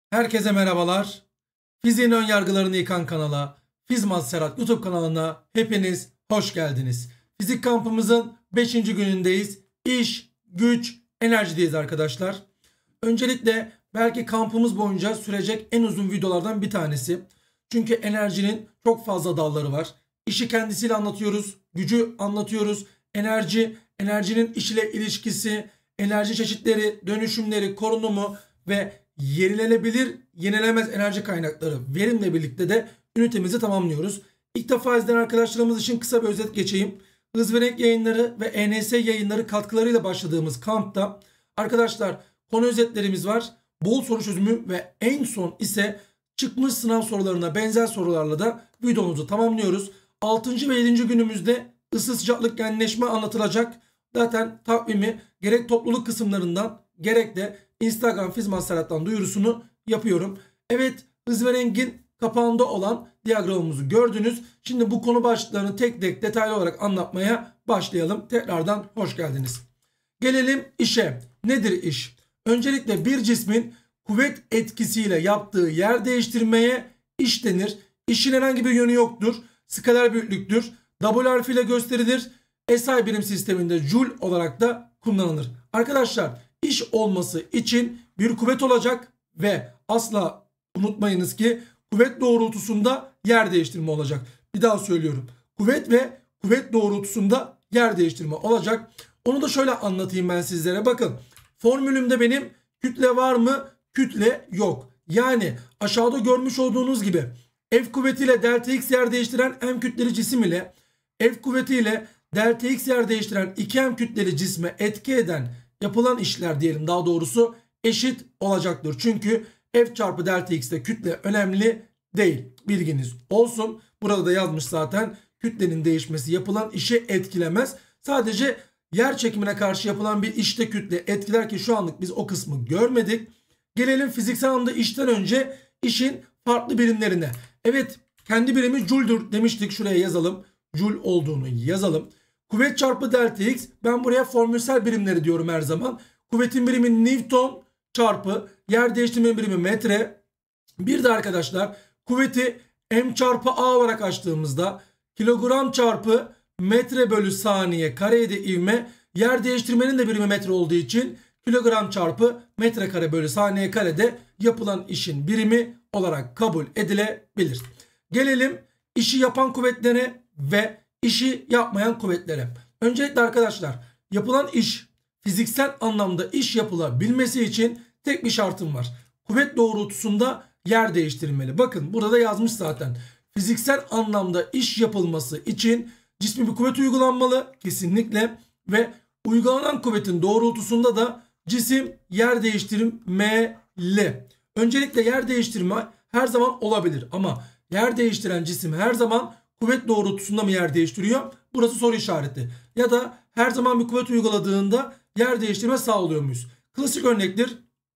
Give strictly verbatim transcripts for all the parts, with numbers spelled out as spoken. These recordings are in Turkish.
Herkese merhabalar. Fiziğin ön yargılarını yıkan kanala, Fizmaz Serhat YouTube kanalına hepiniz hoş geldiniz. Fizik kampımızın beşinci günündeyiz. İş, güç, enerjideyiz arkadaşlar. Öncelikle belki kampımız boyunca sürecek en uzun videolardan bir tanesi. Çünkü enerjinin çok fazla dalları var. İşi kendisiyle anlatıyoruz, gücü anlatıyoruz. Enerji, enerjinin iş ile ilişkisi, enerji çeşitleri, dönüşümleri, korunumu ve yenilenebilir, yenilemez enerji kaynakları verimle birlikte de ünitemizi tamamlıyoruz. İlk defa izleyen arkadaşlarımız için kısa bir özet geçeyim. Hız ve Renk yayınları ve E N S yayınları katkılarıyla başladığımız kampta arkadaşlar konu özetlerimiz var. Bol soru çözümü ve en son ise çıkmış sınav sorularına benzer sorularla da videomuzu tamamlıyoruz. altıncı ve yedinci günümüzde ısı sıcaklık genleşme anlatılacak. Zaten takvimi gerek topluluk kısımlarından gerek de Instagram Fizmaz Serhat'tan duyurusunu yapıyorum. Evet, hız ve rengin kapağında olan diyagramımızı gördünüz. Şimdi bu konu başlıklarını tek tek detaylı olarak anlatmaya başlayalım. Tekrardan hoş geldiniz. Gelelim işe. Nedir iş? Öncelikle bir cismin kuvvet etkisiyle yaptığı yer değiştirmeye iş denir. İşin herhangi bir yönü yoktur. Skaler büyüklüktür. W harfiyle gösterilir. S I birim sisteminde Joule olarak da kullanılır. Arkadaşlar iş olması için bir kuvvet olacak ve asla unutmayınız ki kuvvet doğrultusunda yer değiştirme olacak. Bir daha söylüyorum. Kuvvet ve kuvvet doğrultusunda yer değiştirme olacak. Onu da şöyle anlatayım ben sizlere. Bakın formülümde benim kütle var mı? Kütle yok. Yani aşağıda görmüş olduğunuz gibi F kuvvetiyle delta x yer değiştiren m kütleli cisim ile F kuvvetiyle delta x yer değiştiren iki m kütleli cisme etki eden yapılan işler diyelim daha doğrusu eşit olacaktır. Çünkü F çarpı delta x'te kütle önemli değil. Bilginiz olsun. Burada da yazmış zaten kütlenin değişmesi yapılan işi etkilemez. Sadece yer çekimine karşı yapılan bir işte kütle etkiler ki şu anlık biz o kısmı görmedik. Gelelim fiziksel anlamda işten önce işin farklı birimlerine. Evet, kendi birimi Joule'dur demiştik. Şuraya yazalım. Joule olduğunu yazalım. Kuvvet çarpı delta x. Ben buraya formülsel birimleri diyorum her zaman. Kuvvetin birimi Newton çarpı yer değiştirme birimi metre. Bir de arkadaşlar kuvveti m çarpı a olarak açtığımızda kilogram çarpı metre bölü saniye kareydi ivme. Yer değiştirmenin de birimi metre olduğu için kilogram çarpı metrekare bölü saniye karede yapılan işin birimi olarak kabul edilebilir. Gelelim işi yapan kuvvetlere ve işi yapmayan kuvvetlere. Öncelikle arkadaşlar yapılan iş fiziksel anlamda iş yapılabilmesi için tek bir şartım var. Kuvvet doğrultusunda yer değiştirmeli. Bakın burada yazmış zaten. Fiziksel anlamda iş yapılması için cisme bir kuvvet uygulanmalı kesinlikle ve uygulanan kuvvetin doğrultusunda da cisim yer değiştirmeli. Öncelikle yer değiştirme her zaman olabilir ama yer değiştiren cisim her zaman kuvvet doğrultusunda mı yer değiştiriyor? Burası soru işareti. Ya da her zaman bir kuvvet uyguladığında yer değiştirme sağlıyor muyuz? Klasik örnektir.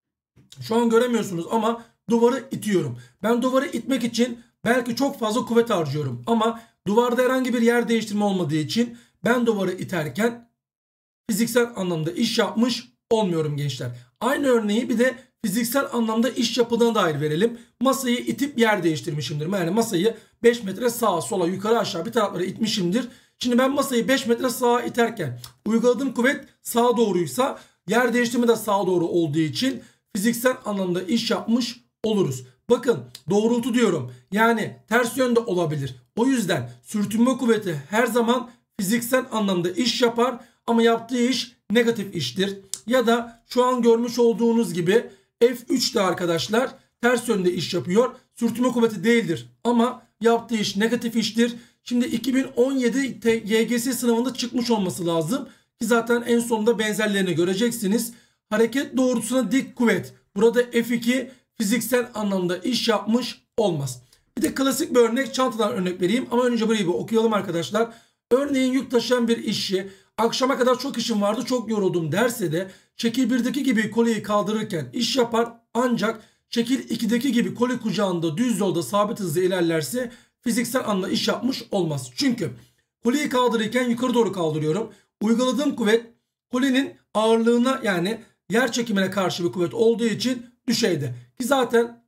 Şu an göremiyorsunuz ama duvarı itiyorum. Ben duvarı itmek için belki çok fazla kuvvet harcıyorum. Ama duvarda herhangi bir yer değiştirme olmadığı için ben duvarı iterken fiziksel anlamda iş yapmış olmuyorum gençler. Aynı örneği bir de fiziksel anlamda iş yapıldığına dair verelim. Masayı itip yer değiştirmişimdir. Yani masayı beş metre sağa sola yukarı aşağı bir taraflara itmişimdir. Şimdi ben masayı beş metre sağa iterken uyguladığım kuvvet sağa doğruysa yer değiştirme de sağa doğru olduğu için fiziksel anlamda iş yapmış oluruz. Bakın doğrultu diyorum. Yani ters yönde olabilir. O yüzden sürtünme kuvveti her zaman fiziksel anlamda iş yapar ama yaptığı iş negatif iştir. Ya da şu an görmüş olduğunuz gibi F üç de arkadaşlar ters yönde iş yapıyor. Sürtünme kuvveti değildir ama yaptığı iş negatif iştir. Şimdi iki bin on yedi Y G S sınavında çıkmış olması lazım ki zaten en sonunda benzerlerini göreceksiniz. Hareket doğrultusuna dik kuvvet. Burada F iki fiziksel anlamda iş yapmış olmaz. Bir de klasik bir örnek, çantadan örnek vereyim ama önce burayı bir okuyalım arkadaşlar. Örneğin yük taşıyan bir işçi akşama kadar çok işim vardı, çok yoruldum derse de şekil birdeki gibi koliyi kaldırırken iş yapar, ancak şekil ikideki gibi koli kucağında düz yolda sabit hızla ilerlerse fiziksel anlamda iş yapmış olmaz. Çünkü koliyi kaldırırken yukarı doğru kaldırıyorum. Uyguladığım kuvvet kolinin ağırlığına yani yer çekimine karşı bir kuvvet olduğu için düşeyde. Ki zaten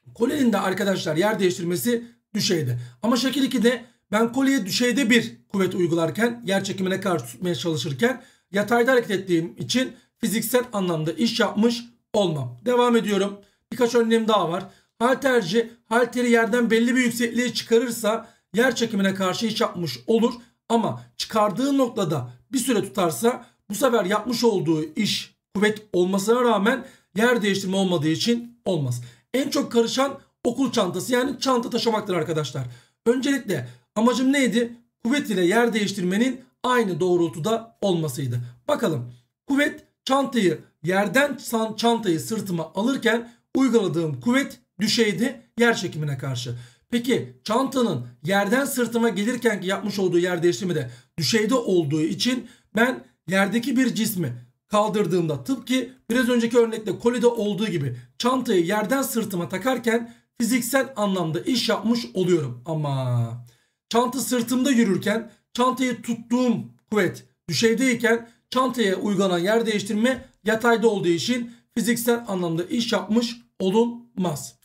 Kolyenin de arkadaşlar yer değiştirmesi düşeyde. Ama şekil ikide ben kolyeye düşeyde bir kuvvet uygularken, yer çekimine karşı tutmaya çalışırken yatayda hareket ettiğim için fiziksel anlamda iş yapmış olmam. Devam ediyorum. Birkaç örneğim daha var. Halterci halteri yerden belli bir yüksekliğe çıkarırsa yer çekimine karşı iş yapmış olur. Ama çıkardığı noktada bir süre tutarsa bu sefer yapmış olduğu iş kuvvet olmasına rağmen yer değiştirme olmadığı için olmaz. En çok karışan okul çantası, yani çanta taşımaktır arkadaşlar. Öncelikle amacım neydi? Kuvvet ile yer değiştirmenin aynı doğrultuda olmasıydı. Bakalım, kuvvet çantayı yerden çantayı sırtıma alırken uyguladığım kuvvet düşeydi yer çekimine karşı. Peki çantanın yerden sırtıma gelirken ki yapmış olduğu yer değiştirme de düşeyde olduğu için ben yerdeki bir cismi kaldırdığımda, tıpkı biraz önceki örnekte kolide olduğu gibi çantayı yerden sırtıma takarken fiziksel anlamda iş yapmış oluyorum. Ama çanta sırtımda yürürken çantayı tuttuğum kuvvet düşeydeyken çantaya uygulanan yer değiştirme yatayda olduğu için fiziksel anlamda iş yapmış olunmaz.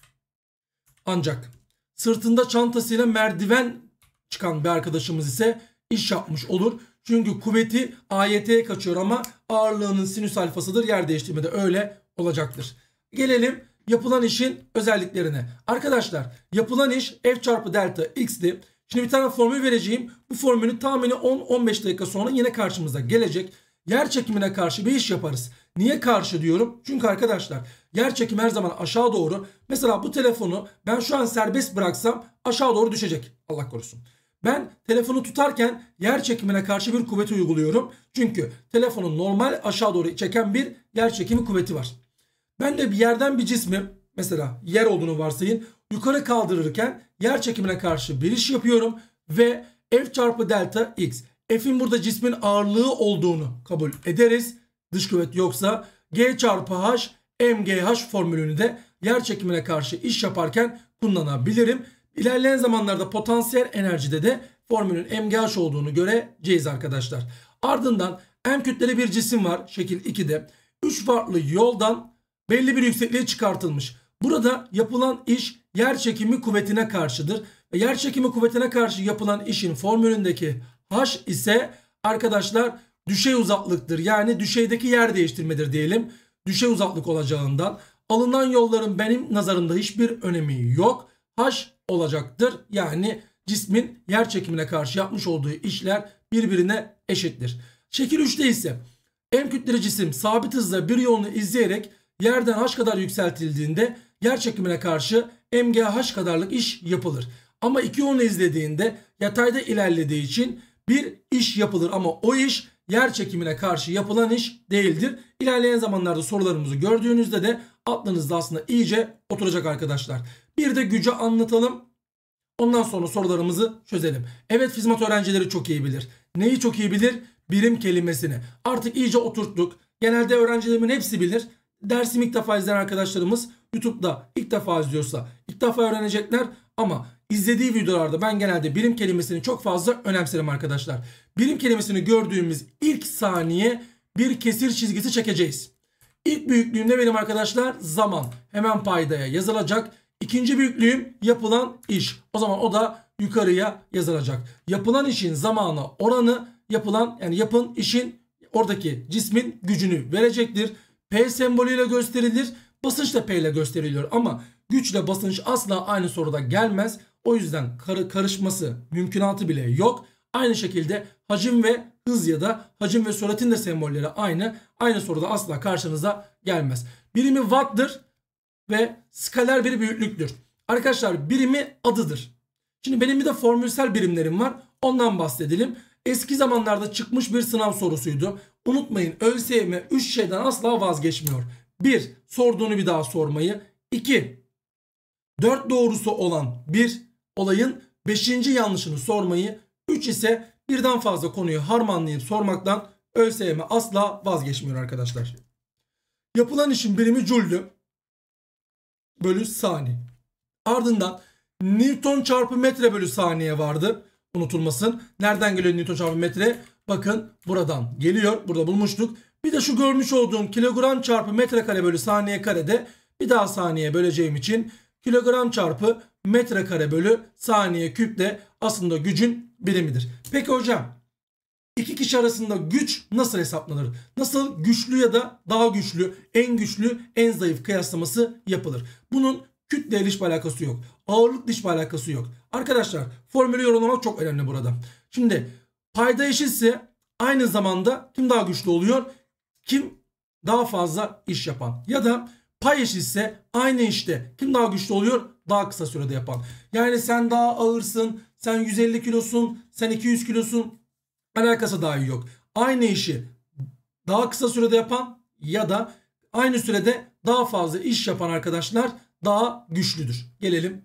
Ancak sırtında çantasıyla merdiven çıkan bir arkadaşımız ise iş yapmış olur. Çünkü kuvveti A Y T'ye kaçıyor ama ağırlığının sinüs alfasıdır. Yer değiştirme de öyle olacaktır. Gelelim yapılan işin özelliklerine. Arkadaşlar yapılan iş F çarpı delta x'ti. Şimdi bir tane formül vereceğim. Bu formülün tahmini on on beş dakika sonra yine karşımıza gelecek. Yer çekimine karşı bir iş yaparız. Niye karşı diyorum? Çünkü arkadaşlar yer çekimi her zaman aşağı doğru. Mesela bu telefonu ben şu an serbest bıraksam aşağı doğru düşecek. Allah korusun. Ben telefonu tutarken yer çekimine karşı bir kuvvet uyguluyorum. Çünkü telefonun normal aşağı doğru çeken bir yer çekimi kuvveti var. Ben de bir yerden bir cismi, mesela yer olduğunu varsayın, yukarı kaldırırken yer çekimine karşı bir iş yapıyorum ve F çarpı delta x. F'in burada cismin ağırlığı olduğunu kabul ederiz. Dış kuvvet yoksa G çarpı H M G H formülünü de yer çekimine karşı iş yaparken kullanabilirim. İlerleyen zamanlarda potansiyel enerjide de formülün M G H olduğunu göreceğiz arkadaşlar. Ardından M kütleli bir cisim var şekil ikide. üç farklı yoldan belli bir yüksekliğe çıkartılmış. Burada yapılan iş yer çekimi kuvvetine karşıdır. Ve yer çekimi kuvvetine karşı yapılan işin formülündeki H ise arkadaşlar düşey uzaklıktır. Yani düşeydeki yer değiştirmedir diyelim. Düşey uzaklık olacağından alınan yolların benim nazarımda hiçbir önemi yok. H olacaktır. Yani cismin yer çekimine karşı yapmış olduğu işler birbirine eşittir. Şekil üçte ise M kütleli cisim sabit hızla bir yolunu izleyerek yerden H kadar yükseltildiğinde yer çekimine karşı M G H kadarlık iş yapılır. Ama iki yolunu izlediğinde yatayda ilerlediği için bir iş yapılır ama o iş yer çekimine karşı yapılan iş değildir. İlerleyen zamanlarda sorularımızı gördüğünüzde de aklınızda aslında iyice oturacak arkadaşlar. Bir de gücü anlatalım. Ondan sonra sorularımızı çözelim. Evet, Fizmat öğrencileri çok iyi bilir. Neyi çok iyi bilir? Birim kelimesini. Artık iyice oturttuk. Genelde öğrencilerimin hepsi bilir. Dersimi ilk defa izleyen arkadaşlarımız YouTube'da ilk defa izliyorsa ilk defa öğrenecekler. Ama izlediği videolarda ben genelde birim kelimesini çok fazla önemserim arkadaşlar. Birim kelimesini gördüğümüz ilk saniye bir kesir çizgisi çekeceğiz. İlk büyüklüğüm ne benim arkadaşlar? Zaman. Hemen paydaya yazılacak. İkinci büyüklüğüm yapılan iş. O zaman o da yukarıya yazılacak. Yapılan işin zamanı oranı yapılan yani yapın işin oradaki cismin gücünü verecektir. P sembolüyle gösterilir. Basınç da P ile gösteriliyor ama güçle basınç asla aynı soruda gelmez. O yüzden kar karışması mümkünatı bile yok. Aynı şekilde hacim ve hız ya da hacim ve süratin de sembolleri aynı. Aynı soruda asla karşınıza gelmez. Birimi watt'dır ve skaler bir büyüklüktür. Arkadaşlar birimi adıdır. Şimdi benim bir de formülsel birimlerim var. Ondan bahsedelim. Eski zamanlarda çıkmış bir sınav sorusuydu. Unutmayın, ÖSYM üç şeyden asla vazgeçmiyor. bir Sorduğunu bir daha sormayı. iki dört doğrusu olan bir olayın beşinci yanlışını sormayı. üç ise birden fazla konuyu harmanlayıp sormaktan ÖSYM asla vazgeçmiyor arkadaşlar. Yapılan işin birimi Joule'dü. Bölü saniye. Ardından Newton çarpı metre bölü saniye vardı. Unutulmasın. Nereden geliyor Newton çarpı metre? Bakın buradan geliyor. Burada bulmuştuk. Bir de şu görmüş olduğum kilogram çarpı metrekare bölü saniye karede bir daha saniye böleceğim için kilogram çarpı metrekare bölü saniye küp de aslında gücün birimidir. Peki hocam, İki kişi arasında güç nasıl hesaplanır? Nasıl güçlü ya da daha güçlü, en güçlü, en zayıf kıyaslaması yapılır? Bunun kütle ile hiçbir alakası yok. Ağırlıkla hiçbir alakası yok. Arkadaşlar, formülü yorumlamak çok önemli burada. Şimdi payda eşitse aynı zamanda kim daha güçlü oluyor? Kim daha fazla iş yapan. Ya da pay eşitse aynı işte kim daha güçlü oluyor? Daha kısa sürede yapan. Yani sen daha ağırsın, sen yüz elli kilosun, sen iki yüz kilosun. Alakası dahi yok. Aynı işi daha kısa sürede yapan ya da aynı sürede daha fazla iş yapan arkadaşlar daha güçlüdür. Gelelim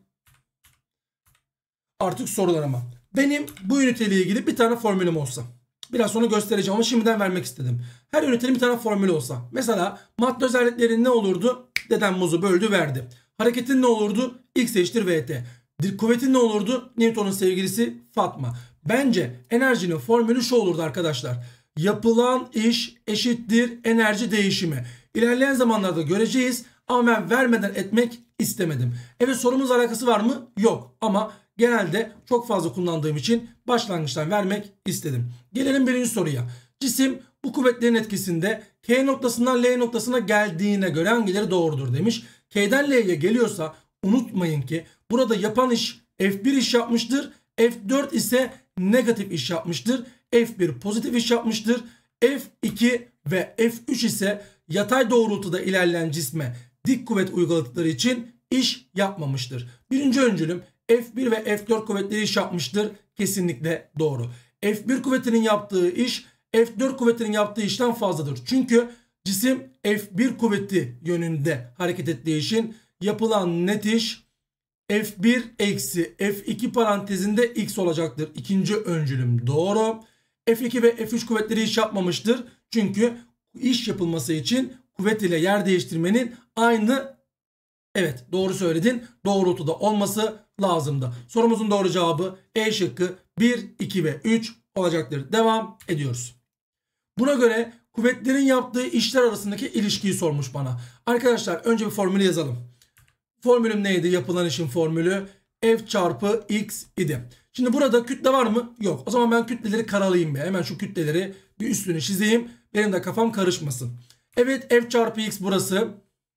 artık sorularıma. Benim bu üniteyle ilgili bir tane formülüm olsa. Biraz sonra göstereceğim ama şimdiden vermek istedim. Her ünitenin bir tane formülü olsa. Mesela madde özellikleri ne olurdu? Dedem muzu böldü verdi. Hareketin ne olurdu? X eşittir V T. Kuvvetin ne olurdu? Newton'un sevgilisi Fatma. Bence enerjinin formülü şu olurdu arkadaşlar. Yapılan iş eşittir enerji değişimi. İlerleyen zamanlarda göreceğiz ama ben vermeden etmek istemedim. Evet, sorumuzla alakası var mı? Yok, ama genelde çok fazla kullandığım için başlangıçtan vermek istedim. Gelelim birinci soruya. Cisim bu kuvvetlerin etkisinde K noktasından L noktasına geldiğine göre hangileri doğrudur demiş. K'den L'ye geliyorsa unutmayın ki burada yapan iş F bir iş yapmıştır. F dört ise negatif iş yapmıştır. F bir pozitif iş yapmıştır. F iki ve F üç ise yatay doğrultuda ilerleyen cisme dik kuvvet uyguladıkları için iş yapmamıştır. Birinci öncülüm F bir ve F dört kuvvetleri iş yapmıştır. Kesinlikle doğru. F bir kuvvetinin yaptığı iş F dört kuvvetinin yaptığı işten fazladır. Çünkü cisim F bir kuvveti yönünde hareket ettiği için yapılan net iş F bir eksi F iki parantezinde X olacaktır. İkinci öncülüm doğru. F iki ve F üç kuvvetleri iş yapmamıştır. Çünkü iş yapılması için kuvvet ile yer değiştirmenin aynı, evet doğru söyledin, doğrultuda olması lazımdı. Sorumuzun doğru cevabı E şıkkı bir, iki ve üç olacaktır. Devam ediyoruz. Buna göre kuvvetlerin yaptığı işler arasındaki ilişkiyi sormuş bana. Arkadaşlar önce bir formülü yazalım. Formülüm neydi? Yapılan işin formülü F çarpı X idi. Şimdi burada kütle var mı? Yok. O zaman ben kütleleri karalayayım bir. Hemen şu kütleleri bir üstünü çizeyim. Benim de kafam karışmasın. Evet, F çarpı X burası.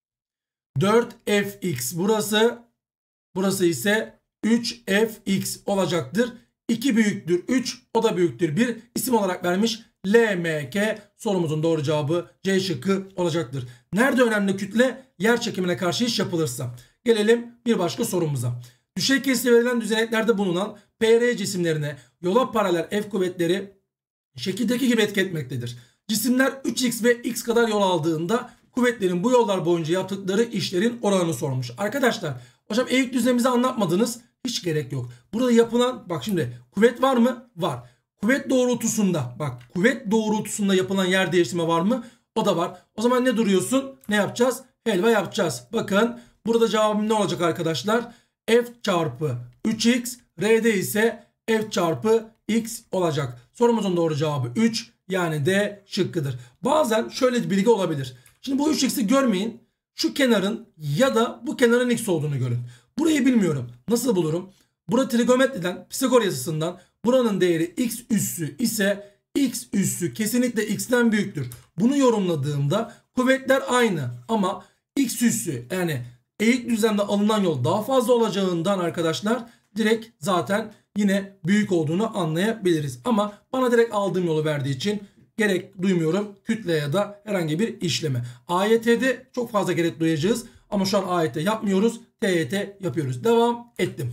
dört F X burası. Burası ise üç F X olacaktır. iki büyüktür üç, o da büyüktür bir. İsim olarak vermiş L M K. Sorumuzun doğru cevabı C şıkkı olacaktır. Nerede önemli kütle? Yer çekimine karşı iş yapılırsa. Gelelim bir başka sorumuza. Düşey kesiti verilen düzeneklerde bulunan P R cisimlerine yola paralel F kuvvetleri şekildeki gibi etki etmektedir. Cisimler üç X ve X kadar yol aldığında kuvvetlerin bu yollar boyunca yaptıkları işlerin oranını sormuş. Arkadaşlar hocam eğik düzlemimizi anlatmadınız. Hiç gerek yok. Burada yapılan, bak şimdi kuvvet var mı? Var. Kuvvet doğrultusunda, bak kuvvet doğrultusunda yapılan yer değiştirme var mı? O da var. O zaman ne duruyorsun? Ne yapacağız? Helva yapacağız. Bakın burada cevabım ne olacak arkadaşlar? F çarpı üç X, R'de ise F çarpı X olacak. Sorumuzun doğru cevabı üç, yani D şıkkıdır. Bazen şöyle bir bilgi olabilir. Şimdi bu üç X'i görmeyin. Şu kenarın ya da bu kenarın X olduğunu görün. Burayı bilmiyorum. Nasıl bulurum? Burada trigonometriden, Pisagor yasasından buranın değeri X üssü ise X üssü kesinlikle X'ten büyüktür. Bunu yorumladığımda kuvvetler aynı ama X üssü, yani eğik düzlemde alınan yol daha fazla olacağından arkadaşlar direkt zaten yine büyük olduğunu anlayabiliriz. Ama bana direkt aldığım yolu verdiği için gerek duymuyorum kütle ya da herhangi bir işleme. A Y T'de çok fazla gerek duyacağız ama şu an A Y T yapmıyoruz. T Y T yapıyoruz. Devam ettim.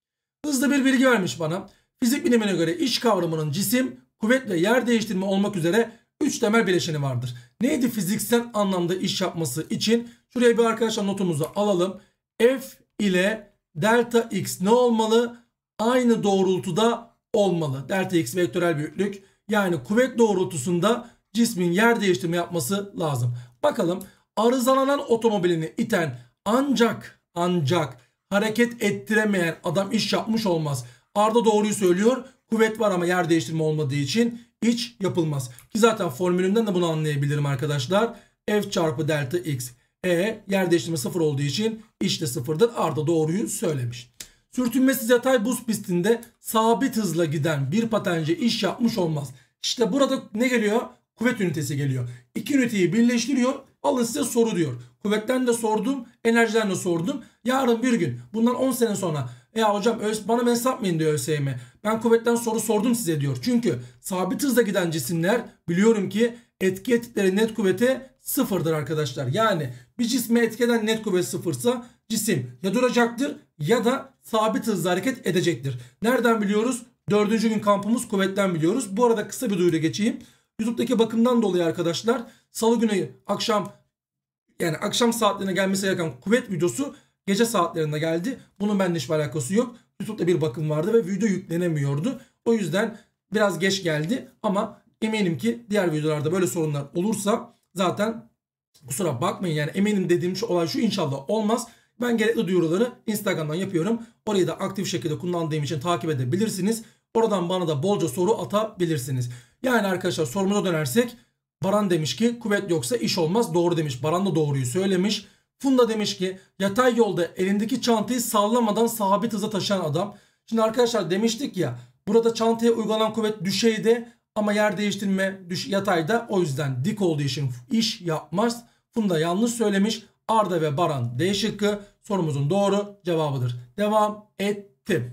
Hızlı bir bilgi vermiş bana. Fizik bilimine göre iş kavramının cisim, kuvvet ve yer değiştirme olmak üzere üç temel bileşeni vardır. Neydi fiziksel anlamda iş yapması için? Şuraya bir arkadaşlar notumuzu alalım. F ile delta X ne olmalı? Aynı doğrultuda olmalı. Delta X vektörel büyüklük. Yani kuvvet doğrultusunda cismin yer değiştirme yapması lazım. Bakalım, arızalanan otomobilini iten ancak ancak hareket ettiremeyen adam iş yapmış olmaz. Arda doğruyu söylüyor. Kuvvet var ama yer değiştirme olmadığı için iş yapılmaz. Ki zaten formülünden de bunu anlayabilirim arkadaşlar. F çarpı delta X. E yer değiştirme sıfır olduğu için iş de sıfırdır. Arda doğruyu söylemiş. Sürtünmesiz yatay buz pistinde sabit hızla giden bir patenci iş yapmış olmaz. İşte burada ne geliyor? Kuvvet ünitesi geliyor. İki üniteyi birleştiriyor. Alın size soru diyor. Kuvvetten de sordum, enerjiden de sordum. Yarın bir gün, bundan on sene sonra, ya hocam bana mesaj yapmayın diyor ÖSYM. Ben kuvvetten soru sordum size diyor. Çünkü sabit hızla giden cisimler biliyorum ki etki ettikleri net kuvveti sıfırdır arkadaşlar. Yani bir cisme etki eden net kuvvet sıfırsa cisim ya duracaktır ya da sabit hızla hareket edecektir. Nereden biliyoruz? Dördüncü gün kampımız kuvvetten biliyoruz. Bu arada kısa bir duyuru geçeyim. YouTube'daki bakımdan dolayı arkadaşlar salı günü akşam, yani akşam saatlerine gelmesi gereken kuvvet videosu gece saatlerinde geldi. Bunun benimle hiçbir alakası yok. YouTube'da bir bakım vardı ve video yüklenemiyordu. O yüzden biraz geç geldi ama eminim ki diğer videolarda böyle sorunlar olursa zaten kusura bakmayın, yani eminim dediğim şu olay şu, inşallah olmaz. Ben gerekli duyuruları Instagram'dan yapıyorum. Orayı da aktif şekilde kullandığım için takip edebilirsiniz. Oradan bana da bolca soru atabilirsiniz. Yani arkadaşlar sorumuza dönersek, Baran demiş ki kuvvet yoksa iş olmaz. Doğru demiş. Baran da doğruyu söylemiş. Funda demiş ki yatay yolda elindeki çantayı sallamadan sabit hıza taşıyan adam. Şimdi arkadaşlar demiştik ya, burada çantaya uygulanan kuvvet düşeyde ama yer değiştirme düş yatayda, o yüzden dik olduğu için iş yapmaz. Funda yanlış söylemiş. Arda ve Baran D şıkkı sorumuzun doğru cevabıdır. Devam ettim.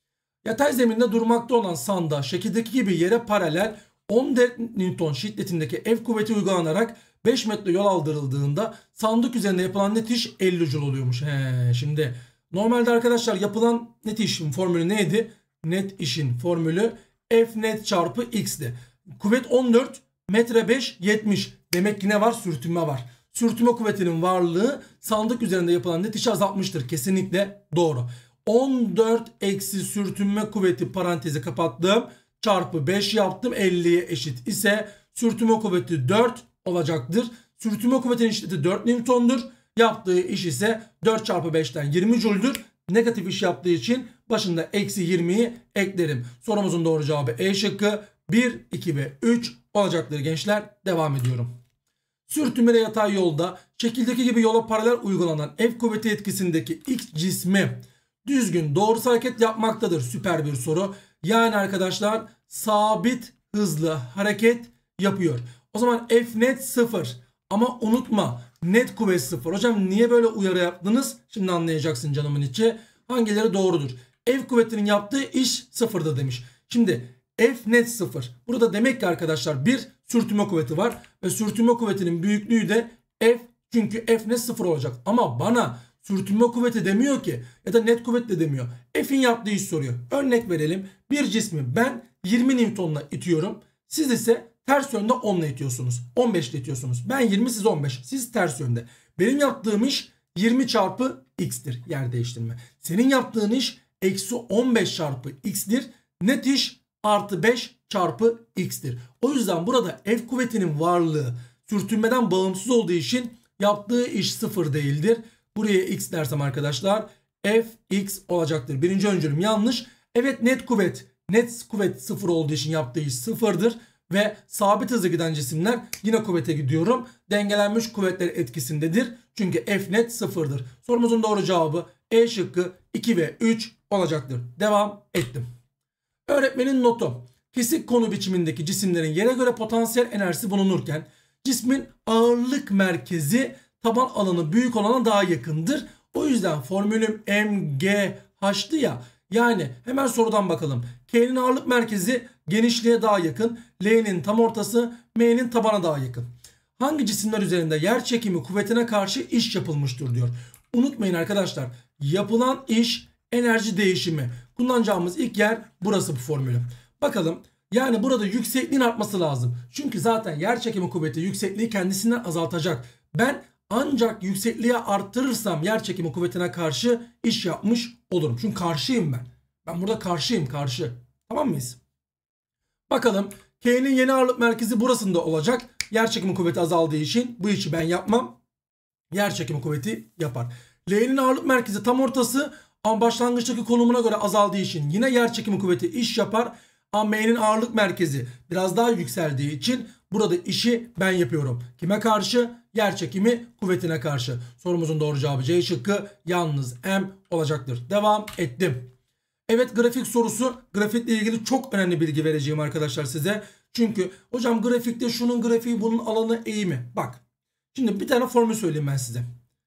Yatay zeminde durmakta olan sanda şekildeki gibi yere paralel on dört Newton şiddetindeki F kuvveti uygulanarak beş metre yol aldırıldığında sandık üzerinde yapılan net iş elli Joule oluyormuş. He, şimdi normalde arkadaşlar yapılan net işin formülü neydi? Net işin formülü F net çarpı X'ti. Kuvvet on dört, metre beş, yetmiş. Demek ki ne var? Sürtünme var. Sürtünme kuvvetinin varlığı sandık üzerinde yapılan net işi azaltmıştır. Kesinlikle doğru. on dört eksi sürtünme kuvveti parantezi kapattım. Çarpı beş yaptım. elliye eşit ise sürtünme kuvveti dört olacaktır. Sürtünme kuvvetinin şiddeti dört Newton'dur. Yaptığı iş ise dört çarpı beşten yirmi Joule'dur. Negatif iş yaptığı için başında eksi yirmiyi eklerim. Sorumuzun doğru cevabı E şıkkı bir, iki ve üç olacaktır gençler. Devam ediyorum. Sürtünmeli yatay yolda şekildeki gibi yola paralel uygulanan F kuvveti etkisindeki X cismi düzgün doğrusal hareket yapmaktadır. Süper bir soru. Yani arkadaşlar sabit hızlı hareket yapıyor. O zaman F net sıfır. Ama unutma, net kuvvet sıfır. Hocam niye böyle uyarı yaptınız? Şimdi anlayacaksın canımın içi. Hangileri doğrudur? F kuvvetinin yaptığı iş sıfırda demiş. Şimdi F net sıfır. Burada demek ki arkadaşlar bir sürtünme kuvveti var. Ve sürtünme kuvvetinin büyüklüğü de F. Çünkü F net sıfır olacak. Ama bana sürtünme kuvveti demiyor ki, ya da net kuvvet de demiyor. F'in yaptığı iş soruyor. Örnek verelim. Bir cismi ben yirmi Newton'la itiyorum. Siz ise ters yönde onla itiyorsunuz. on beş ile itiyorsunuz. Ben yirmi, siz on beş. Siz ters yönde. Benim yaptığım iş yirmi çarpı x'tir. Yer değiştirme. Senin yaptığın iş eksi on beş çarpı x'tir. Net iş artı beş çarpı x'tir. O yüzden burada F kuvvetinin varlığı sürtünmeden bağımsız olduğu için yaptığı iş sıfır değildir. Buraya x dersem arkadaşlar Fx olacaktır. Birinci öncülüm yanlış. Evet, net kuvvet. Net kuvvet sıfır olduğu için yaptığı iş sıfırdır. Ve sabit hızla giden cisimler yine kuvvete gidiyorum. Dengelenmiş kuvvetler etkisindedir. Çünkü F net sıfırdır. Sorumuzun doğru cevabı E şıkkı iki ve üç olacaktır. Devam ettim. Öğretmenin notu. Kesik konu biçimindeki cisimlerin yere göre potansiyel enerjisi bulunurken cismin ağırlık merkezi taban alanı büyük olana daha yakındır. O yüzden formülüm M G H'tı ya. Yani hemen sorudan bakalım. K'nin ağırlık merkezi genişliğe daha yakın. L'nin tam ortası, M'nin tabana daha yakın. Hangi cisimler üzerinde yer çekimi kuvvetine karşı iş yapılmıştır diyor. Unutmayın arkadaşlar. Yapılan iş enerji değişimi. Kullanacağımız ilk yer burası bu formülü. Bakalım. Yani burada yüksekliğin artması lazım. Çünkü zaten yer çekimi kuvveti yüksekliği kendisinden azaltacak. Ben ancak yüksekliği arttırırsam yer çekimi kuvvetine karşı iş yapmış olurum. Çünkü karşıyım ben. Ben burada karşıyım, karşı. Tamam mıyız? Bakalım. K'nin yeni ağırlık merkezi burasında olacak. Yer çekimi kuvveti azaldığı için bu işi ben yapmam. Yer çekimi kuvveti yapar. L'nin ağırlık merkezi tam ortası ama başlangıçtaki konumuna göre azaldığı için yine yer çekimi kuvveti iş yapar. Ama M'nin ağırlık merkezi biraz daha yükseldiği için burada işi ben yapıyorum. Kime karşı? yer çekimi kuvvetine karşı. Sorumuzun doğru cevabı C şıkkı, yalnız M olacaktır. Devam ettim. Evet, grafik sorusu. Grafikle ilgili çok önemli bilgi vereceğim arkadaşlar size. Çünkü hocam grafikte şunun grafiği, bunun alanı, eğimi. Bak. Şimdi bir tane formül söyleyeyim ben size.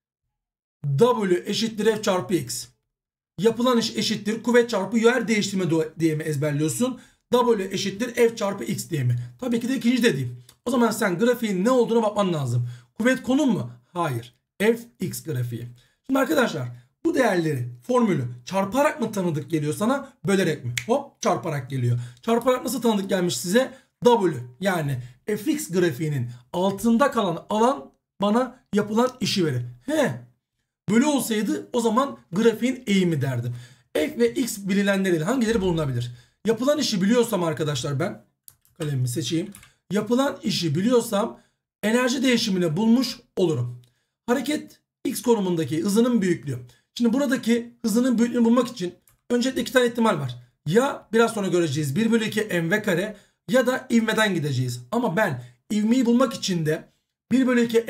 W eşittir F çarpı X. Yapılan iş eşittir kuvvet çarpı yer değiştirme diye mi ezberliyorsun? W eşittir F çarpı X diye mi? Tabii ki de ikinci dediğim. O zaman sen grafiğin ne olduğuna bakman lazım. Kuvvet konum mu? Hayır. F X grafiği. Şimdi arkadaşlar bu değerleri, formülü çarparak mı tanıdık geliyor sana, bölerek mi? Hop, çarparak geliyor. Çarparak nasıl tanıdık gelmiş size? W yani F X grafiğinin altında kalan alan bana yapılan işi verir. He. Bölü olsaydı o zaman grafiğin eğimi derdim. F ve X bilinenleriyle hangileri bulunabilir? Yapılan işi biliyorsam arkadaşlar, ben kalemimi seçeyim. Yapılan işi biliyorsam enerji değişimini bulmuş olurum. Hareket X konumundaki hızının büyüklüğü. Şimdi buradaki hızının büyüklüğünü bulmak için öncelikle iki tane ihtimal var. Ya biraz sonra göreceğiz bir bölü iki mv kare ya da ivmeden gideceğiz. Ama ben ivmeyi bulmak için de bir bölü iki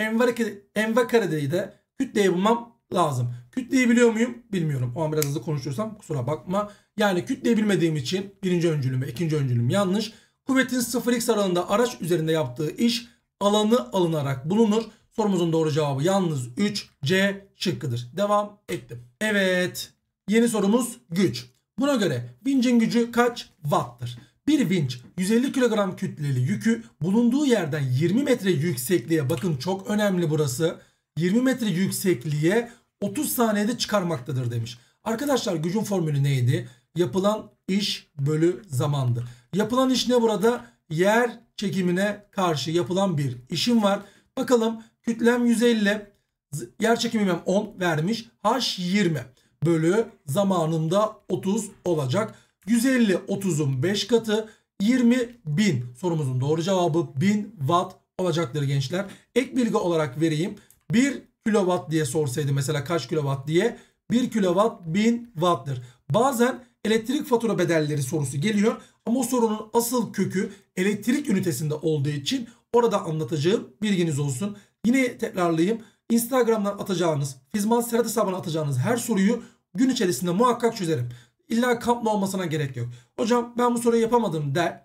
mv karedeyi de kütleyi bulmam lazım. Kütleyi biliyor muyum? Bilmiyorum. O an biraz hızlı konuşursam kusura bakma. Yani kütleyi bilmediğim için birinci öncülüm ve ikinci öncülüm yanlış. Kuvvetin sıfır x aralığında araç üzerinde yaptığı iş alanı alınarak bulunur. Sorumuzun doğru cevabı yalnız üç C şıkkıdır. Devam ettim. Evet. Yeni sorumuz güç. Buna göre vincin gücü kaç watt'tır? Bir vinç yüz elli kilogram kütleli yükü bulunduğu yerden yirmi metre yüksekliğe, bakın çok önemli burası, yirmi metre yüksekliğe otuz saniyede çıkarmaktadır demiş. Arkadaşlar gücün formülü neydi? Yapılan iş bölü zamandı. Yapılan iş ne burada? Yer çekimine karşı yapılan bir işim var. Bakalım, kütlem yüz elli, yer çekimim on vermiş. H yirmi bölü zamanında otuz olacak. yüz elli otuzun beş katı, yirmi bin. Sorumuzun doğru cevabı bin watt olacaktır gençler. Ek bilgi olarak vereyim. bir kilowatt diye sorsaydı mesela kaç kilowatt diye, bir kilowatt bin watt'tır. Bazen elektrik fatura bedelleri sorusu geliyor ama o sorunun asıl kökü elektrik ünitesinde olduğu için orada anlatacağım, bilginiz olsun. Yine tekrarlayayım. Instagram'dan atacağınız, Fizman Serhat hesabına atacağınız her soruyu gün içerisinde muhakkak çözerim. İlla kamplı olmasına gerek yok. Hocam ben bu soruyu yapamadım de,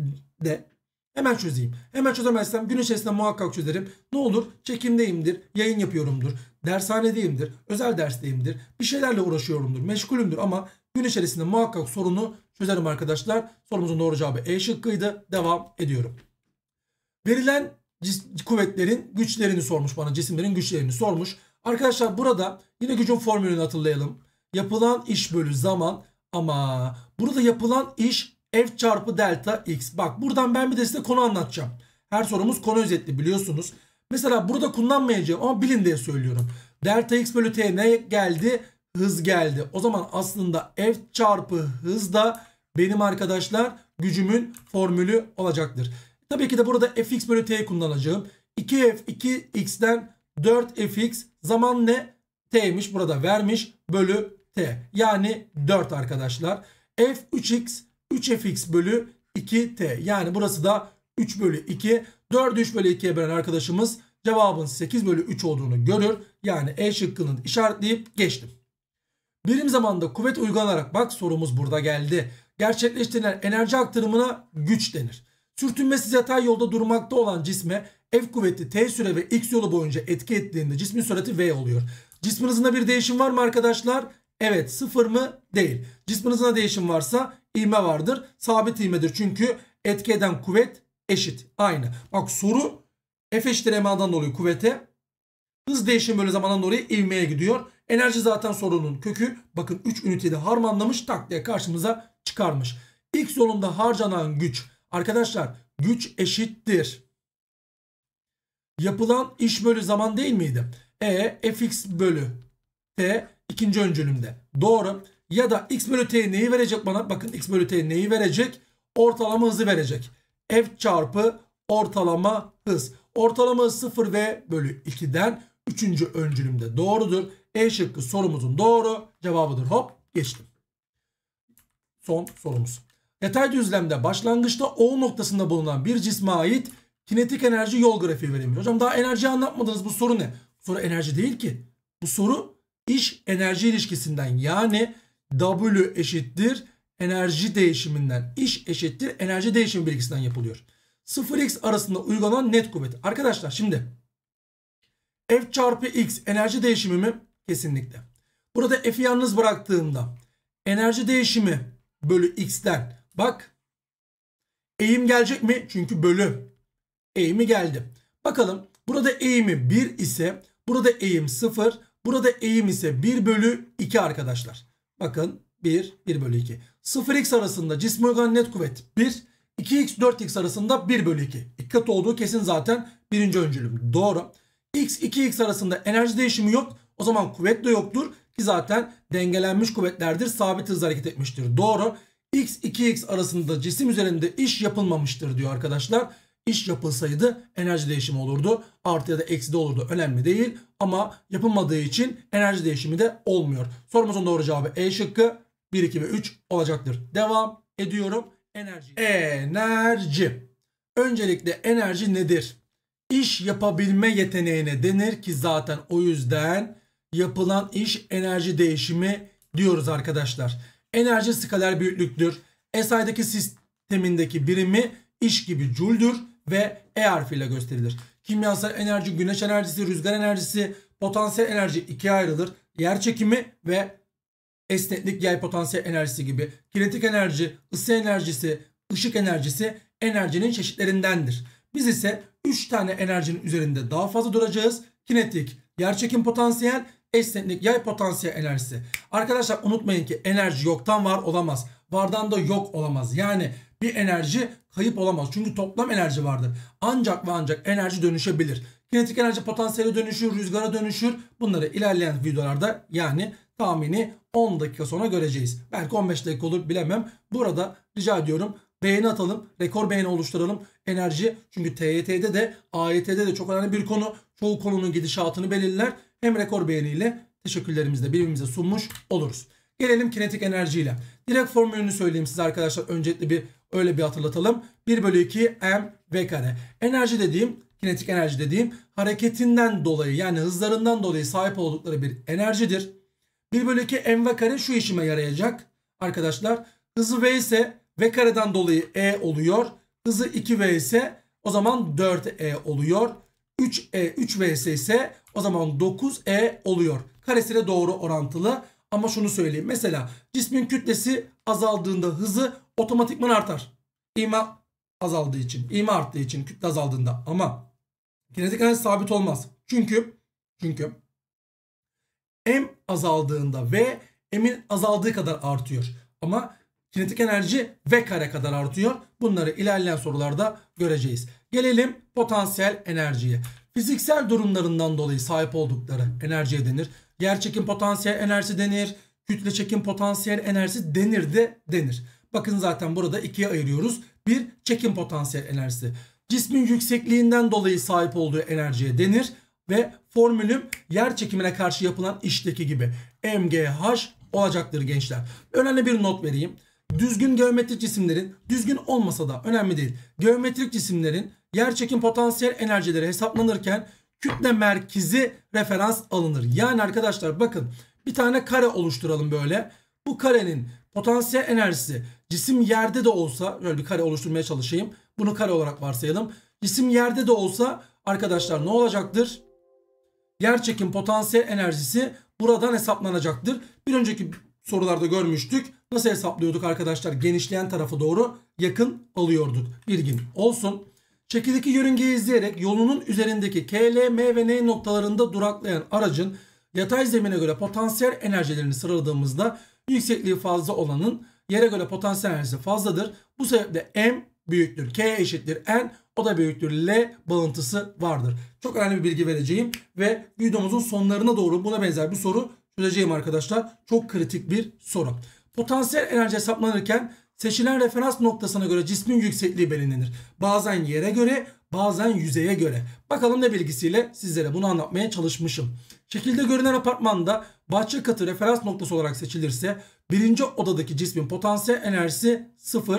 de hemen çözeyim. Hemen çözemezsem gün içerisinde muhakkak çözerim. Ne olur, çekimdeyimdir, yayın yapıyorumdur, dershanedeyimdir, özel dersteyimdir, bir şeylerle uğraşıyorumdur, meşgulümdür ama gün içerisinde muhakkak sorunu çözerim arkadaşlar. Sorumuzun doğru cevabı E şıkkıydı. Devam ediyorum. Verilen kuvvetlerin güçlerini sormuş bana, cisimlerin güçlerini sormuş. Arkadaşlar burada yine gücün formülünü hatırlayalım. Yapılan iş bölü zaman, ama burada yapılan iş F çarpı delta X. Bak buradan ben bir de size konu anlatacağım. Her sorumuz konu özetli biliyorsunuz. Mesela burada kullanmayacağım ama bilin diye söylüyorum. Delta X bölü T ne geldi? Hız geldi. O zaman aslında F çarpı hız da benim arkadaşlar gücümün formülü olacaktır. Tabii ki de burada Fx bölü T'yi kullanacağım. iki F iki X'ten dört F X, zaman ne? T'ymiş, burada vermiş, bölü T. Yani dört arkadaşlar. F üç X üç F X bölü iki T. Yani burası da üç bölü iki. dördü üç bölü ikiye bölen arkadaşımız cevabın sekiz bölü üç olduğunu görür. Yani E şıkkının işaretleyip geçtim. Birim zamanda kuvvet uygulanarak, bak sorumuz burada geldi, gerçekleştirilen enerji aktarımına güç denir. Sürtünmesiz yatay yolda durmakta olan cisme F kuvveti T süre ve X yolu boyunca etki ettiğinde cismin sürati V oluyor. Cismin hızında bir değişim var mı arkadaşlar? Evet, sıfır mı? Değil. Cismin hızına değişim varsa ivme vardır. Sabit ivmedir çünkü etki eden kuvvet eşit. Aynı. Bak soru F eşittir Ma'dan dolayı kuvvete, hız değişimi bölü zamandan dolayı ivmeye gidiyor. Enerji zaten sorunun kökü. Bakın üç üniteyi de harmanlamış, tak diye karşımıza çıkarmış. X yolunda harcanan güç. Arkadaşlar güç eşittir yapılan iş bölü zaman değil miydi? E Fx bölü T ikinci öncülümde. Doğru. Ya da X bölü T neyi verecek bana? Bakın X bölü T neyi verecek? Ortalama hızı verecek. F çarpı ortalama hız. Ortalama hız sıfır V bölü iki'den üçüncü öncülümde doğrudur. E şıkkı sorumuzun doğru cevabıdır. Hop geçtim. Son sorumuz. Yatay düzlemde başlangıçta O noktasında bulunan bir cisme ait kinetik enerji yol grafiği verilmiş. Hocam daha enerjiyi anlatmadınız. Bu soru ne? Bu soru enerji değil ki. Bu soru iş enerji ilişkisinden, yani W eşittir enerji değişiminden, iş eşittir enerji değişimi bilgisinden yapılıyor. sıfır x arasında uygulanan net kuvvet. Arkadaşlar şimdi F çarpı x enerji değişimi mi? Kesinlikle. Burada F'i yalnız bıraktığımda enerji değişimi bölü x'ten, bak eğim gelecek mi? Çünkü bölü eğimi geldi. Bakalım burada eğimi bir ise burada eğim sıfır, burada eğim ise bir bölü iki arkadaşlar. Bakın bir, bir bölü iki. sıfır x arasında cisme uygulanan net kuvvet bir. iki x dört x arasında bir bölü iki. İki katı olduğu kesin zaten birinci öncülüm. Doğru. X iki x arasında enerji değişimi yok. O zaman kuvvet de yoktur. Ki zaten dengelenmiş kuvvetlerdir. Sabit hızla hareket etmiştir. Doğru. X iki x arasında cisim üzerinde iş yapılmamıştır diyor arkadaşlar. İş yapılsaydı enerji değişimi olurdu. Artı ya da eksi de olurdu. Önemli değil. Ama yapılmadığı için enerji değişimi de olmuyor. Sorumuzun doğru cevabı E şıkkı. bir, iki ve üç olacaktır. Devam ediyorum. Enerji. Enerji. Öncelikle enerji nedir? İş yapabilme yeteneğine denir ki zaten o yüzden yapılan iş enerji değişimi diyoruz arkadaşlar. Enerji skaler büyüklüktür. S I'daki sistemindeki birimi iş gibi Joule'dur ve E harfiyle gösterilir. Kimyasal enerji, güneş enerjisi, rüzgar enerjisi, potansiyel enerji ikiye ayrılır. Yer çekimi ve esneklik yay potansiyel enerjisi gibi. Kinetik enerji, ısı enerjisi, ışık enerjisi enerjinin çeşitlerindendir. Biz ise üç tane enerjinin üzerinde daha fazla duracağız. Kinetik, yerçekim potansiyel, esneklik yay potansiyel enerjisi. Arkadaşlar unutmayın ki enerji yoktan var olamaz. Vardan da yok olamaz. Yani bir enerji kayıp olamaz. Çünkü toplam enerji vardır. Ancak ve ancak enerji dönüşebilir. Kinetik enerji potansiyele dönüşür, rüzgara dönüşür. Bunları ilerleyen videolarda, yani tahmini on dakika sonra göreceğiz. Belki on beş dakika olur, bilemem. Burada rica ediyorum beğeni atalım. Rekor beğeni oluşturalım. Enerji çünkü T Y T'de de A Y T'de de çok önemli bir konu. Çoğu konunun gidişatını belirler. Hem rekor beğeniyle teşekkürlerimizi de birbirimize sunmuş oluruz. Gelelim kinetik enerjiyle. Direkt formülünü söyleyeyim size arkadaşlar. Öncelikle bir öyle bir hatırlatalım. bir bölü iki m v kare. Enerji dediğim, kinetik enerji dediğim hareketinden dolayı, yani hızlarından dolayı sahip oldukları bir enerjidir. bir bölü iki m v kare şu işime yarayacak arkadaşlar. Hızı v ise v kareden dolayı e oluyor. Hızı iki v ise o zaman dört e oluyor. üç e üç v ise o zaman dokuz e oluyor. Karesiyle doğru orantılı. Ama şunu söyleyeyim. Mesela cismin kütlesi azaldığında hızı otomatikman artar. İğme azaldığı için, ivme arttığı için kütle azaldığında. Ama kinetik enerji sabit olmaz. Çünkü çünkü m azaldığında v m'in azaldığı kadar artıyor. Ama kinetik enerji v kare kadar artıyor. Bunları ilerleyen sorularda göreceğiz. Gelelim potansiyel enerjiye. Fiziksel durumlarından dolayı sahip oldukları enerjiye denir. Yerçekim potansiyel enerjisi denir. Kütle çekim potansiyel enerjisi denir de denir. Bakın zaten burada ikiye ayırıyoruz. Bir, çekim potansiyel enerjisi. Cismin yüksekliğinden dolayı sahip olduğu enerjiye denir. Ve formülüm yer çekimine karşı yapılan işteki gibi M G H olacaktır gençler. Önemli bir not vereyim. Düzgün geometrik cisimlerin, düzgün olmasa da önemli değil, geometrik cisimlerin yerçekim potansiyel enerjileri hesaplanırken kütle merkezi referans alınır. Yani arkadaşlar bakın, bir tane kare oluşturalım böyle. Bu karenin potansiyel enerjisi cisim yerde de olsa, böyle bir kare oluşturmaya çalışayım. Bunu kare olarak varsayalım. Cisim yerde de olsa arkadaşlar ne olacaktır? Yerçekim potansiyel enerjisi buradan hesaplanacaktır. Bir önceki sorularda görmüştük. Nasıl hesaplıyorduk arkadaşlar? Genişleyen tarafa doğru yakın alıyorduk. Bilgin olsun. Şekildeki yörüngeyi izleyerek yolunun üzerindeki K, L, M ve N noktalarında duraklayan aracın yatay zemine göre potansiyel enerjilerini sıraladığımızda yüksekliği fazla olanın yere göre potansiyel enerjisi fazladır. Bu sebeple M büyüktür K eşittir N, o da büyüktür L bağıntısı vardır. Çok önemli bir bilgi vereceğim ve videomuzun sonlarına doğru buna benzer bir soru çözeceğim arkadaşlar. Çok kritik bir soru. Potansiyel enerji hesaplanırken seçilen referans noktasına göre cismin yüksekliği belirlenir. Bazen yere göre, bazen yüzeye göre. Bakalım ne bilgisiyle sizlere bunu anlatmaya çalışmışım. Şekilde görünen apartmanda bahçe katı referans noktası olarak seçilirse birinci odadaki cismin potansiyel enerjisi sıfır,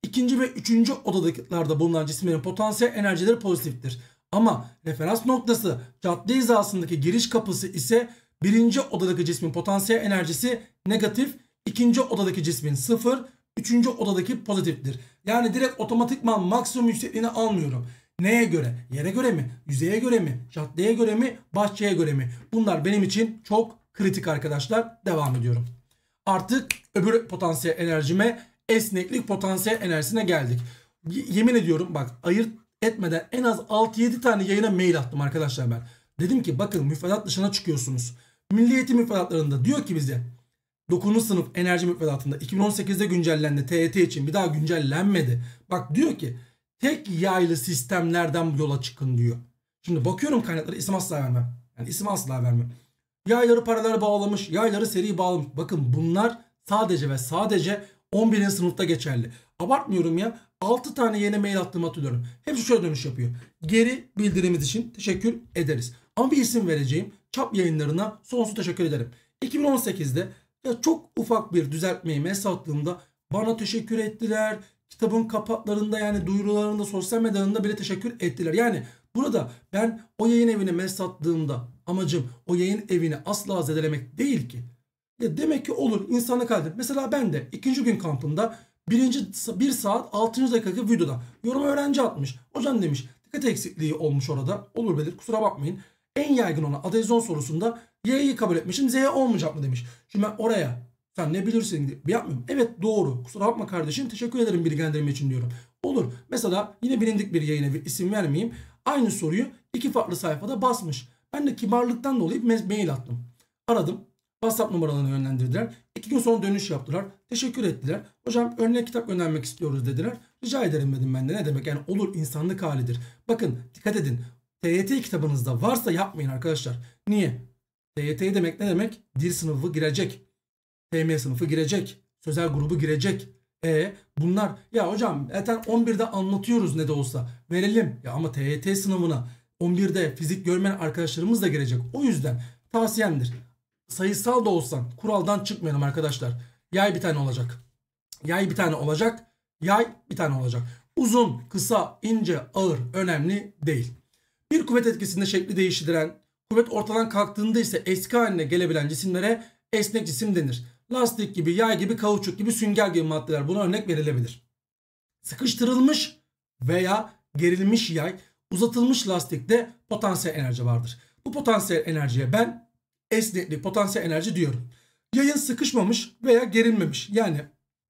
ikinci ve üçüncü odadakilarda bulunan cisimlerin potansiyel enerjileri pozitiftir. Ama referans noktası cadde hizasındaki giriş kapısı ise birinci odadaki cismin potansiyel enerjisi negatif, ikinci odadaki cismin sıfır, üçüncü odadaki pozitiftir. Yani direkt otomatikman maksimum yüksekliğini almıyorum. Neye göre? Yere göre mi? Yüzeye göre mi? Caddeye göre mi? Bahçeye göre mi? Bunlar benim için çok kritik arkadaşlar. Devam ediyorum. Artık öbür potansiyel enerjime, esneklik potansiyel enerjisine geldik. Y- yemin ediyorum bak, ayırt etmeden en az altı yedi tane yayına mail attım arkadaşlar ben. Dedim ki bakın müfredat dışına çıkıyorsunuz. Milli Eğitim müfredatlarında diyor ki bize dokuzuncu sınıf enerji müfredatında iki bin on sekizde güncellendi T Y T için, bir daha güncellenmedi. Bak diyor ki tek yaylı sistemlerden yola çıkın diyor. Şimdi bakıyorum kaynaklara, isim asla vermem. Yani isim asla vermem. Yayları paralel bağlamış, yayları seri bağlamış. Bakın bunlar sadece ve sadece on birinci sınıfta geçerli. Abartmıyorum ya. altı tane yeni mail attığımı hatırlıyorum. Hepsi şöyle dönüş yapıyor. Geri bildirimiz için teşekkür ederiz. Ama bir isim vereceğim. Çap Yayınlarına sonsuz teşekkür ederim. iki bin on sekizde ya çok ufak bir düzeltmeyi mesaj attığımda bana teşekkür ettiler. Kitabın kapaklarında, yani duyurularında, sosyal medyalarında bile teşekkür ettiler. Yani burada ben o yayın evine mesaj attığımda amacım o yayın evini asla zedelemek değil ki. Ya demek ki olur, insanlık halidir. Mesela ben de ikinci gün kampında birinci bir saat altıncı dakika videoda yorum öğrenci atmış. Hocam demiş dikkat eksikliği olmuş orada. Olur belir, kusura bakmayın. En yaygın olan adezyon sorusunda Y'yi kabul etmişim, Z'ye olmayacak mı demiş. Şimdi ben oraya sen ne bilirsin diye yapmıyorum. Evet doğru, kusura bakma kardeşim, teşekkür ederim bilgilendirme için diyorum. Olur. Mesela yine bilindik bir yayına bir isim vermeyeyim. Aynı soruyu iki farklı sayfada basmış. Ben de kibarlıktan dolayı mail attım. Aradım. WhatsApp numaralarını yönlendirdiler. İki gün sonra dönüş yaptılar. Teşekkür ettiler. Hocam örnek kitap göndermek istiyoruz dediler. Rica ederim dedim ben de. Ne demek yani, olur, insanlık halidir. Bakın dikkat edin. T Y T kitabınızda varsa yapmayın arkadaşlar. Niye? T Y T demek ne demek? Dil sınıfı girecek. T M sınıfı girecek. Sözel grubu girecek. E bunlar ya hocam zaten on birde anlatıyoruz ne de olsa. Verelim. Ya ama T Y T sınavına on birde fizik görmeyen arkadaşlarımız da girecek. O yüzden tavsiyemdir. Sayısal da olsan kuraldan çıkmayalım arkadaşlar. Yay bir tane olacak. Yay bir tane olacak. Yay bir tane olacak. Uzun, kısa, ince, ağır önemli değil. Bir kuvvet etkisinde şekli değiştiren, kuvvet ortadan kalktığında ise eski haline gelebilen cisimlere esnek cisim denir. Lastik gibi, yay gibi, kauçuk gibi, sünger gibi maddeler buna örnek verilebilir. Sıkıştırılmış veya gerilmiş yay, uzatılmış lastikte potansiyel enerji vardır. Bu potansiyel enerjiye ben esneklik, potansiyel enerji diyorum. Yayın sıkışmamış veya gerilmemiş, yani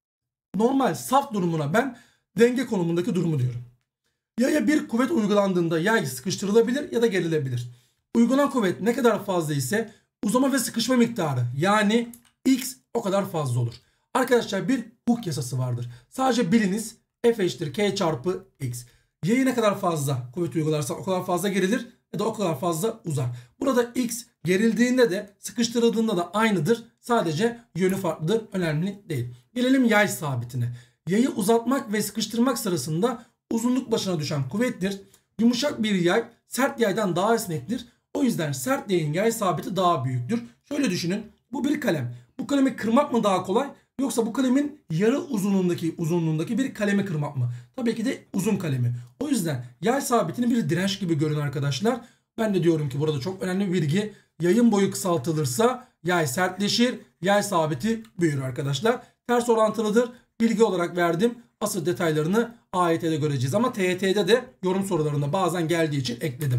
normal saf durumuna ben denge konumundaki durumu diyorum. Yaya bir kuvvet uygulandığında yay sıkıştırılabilir ya da gerilebilir. Uygulanan kuvvet ne kadar fazla ise uzama ve sıkışma miktarı, yani X o kadar fazla olur. Arkadaşlar bir Hooke yasası vardır. Sadece biliniz, F eşittir K çarpı X. Yayı ne kadar fazla kuvvet uygularsa o kadar fazla gerilir ya da o kadar fazla uzar. Burada X gerildiğinde de sıkıştırıldığında da aynıdır. Sadece yönü farklıdır. Önemli değil. Gelelim yay sabitine. Yayı uzatmak ve sıkıştırmak sırasında uzunluk başına düşen kuvvettir. Yumuşak bir yay sert yaydan daha esnektir. O yüzden sert yayın yay sabiti daha büyüktür. Şöyle düşünün. Bu bir kalem. Bu kalemi kırmak mı daha kolay? Yoksa bu kalemin yarı uzunluğundaki uzunluğundaki bir kalemi kırmak mı? Tabii ki de uzun kalemi. O yüzden yay sabitini bir direnç gibi görün arkadaşlar. Ben de diyorum ki burada çok önemli bir bilgi. Yayın boyu kısaltılırsa yay sertleşir. Yay sabiti büyür arkadaşlar. Ters orantılıdır. Bilgi olarak verdim. Asıl detaylarını A Y T'de göreceğiz. Ama T Y T'de de yorum sorularında bazen geldiği için ekledim.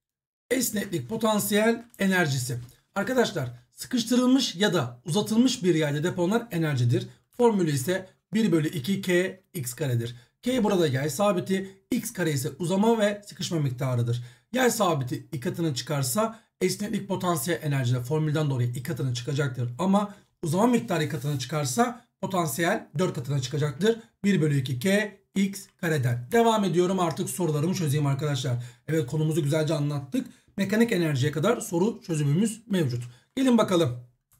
Esneklik potansiyel enerjisi. Arkadaşlar sıkıştırılmış ya da uzatılmış bir yayda depolanan enerjidir. Formülü ise bir bölü iki K X karedir. K burada yay sabiti, X kare ise uzama ve sıkışma miktarıdır. Yay sabiti iki katını çıkarsa esneklik potansiyel enerjide formülden dolayı iki katını çıkacaktır. Ama uzama miktarı iki katını çıkarsa potansiyel dört katına çıkacaktır. bir bölü iki K X kareden. Devam ediyorum, artık sorularımı çözeyim arkadaşlar. Evet, konumuzu güzelce anlattık. Mekanik enerjiye kadar soru çözümümüz mevcut. Gelin bakalım.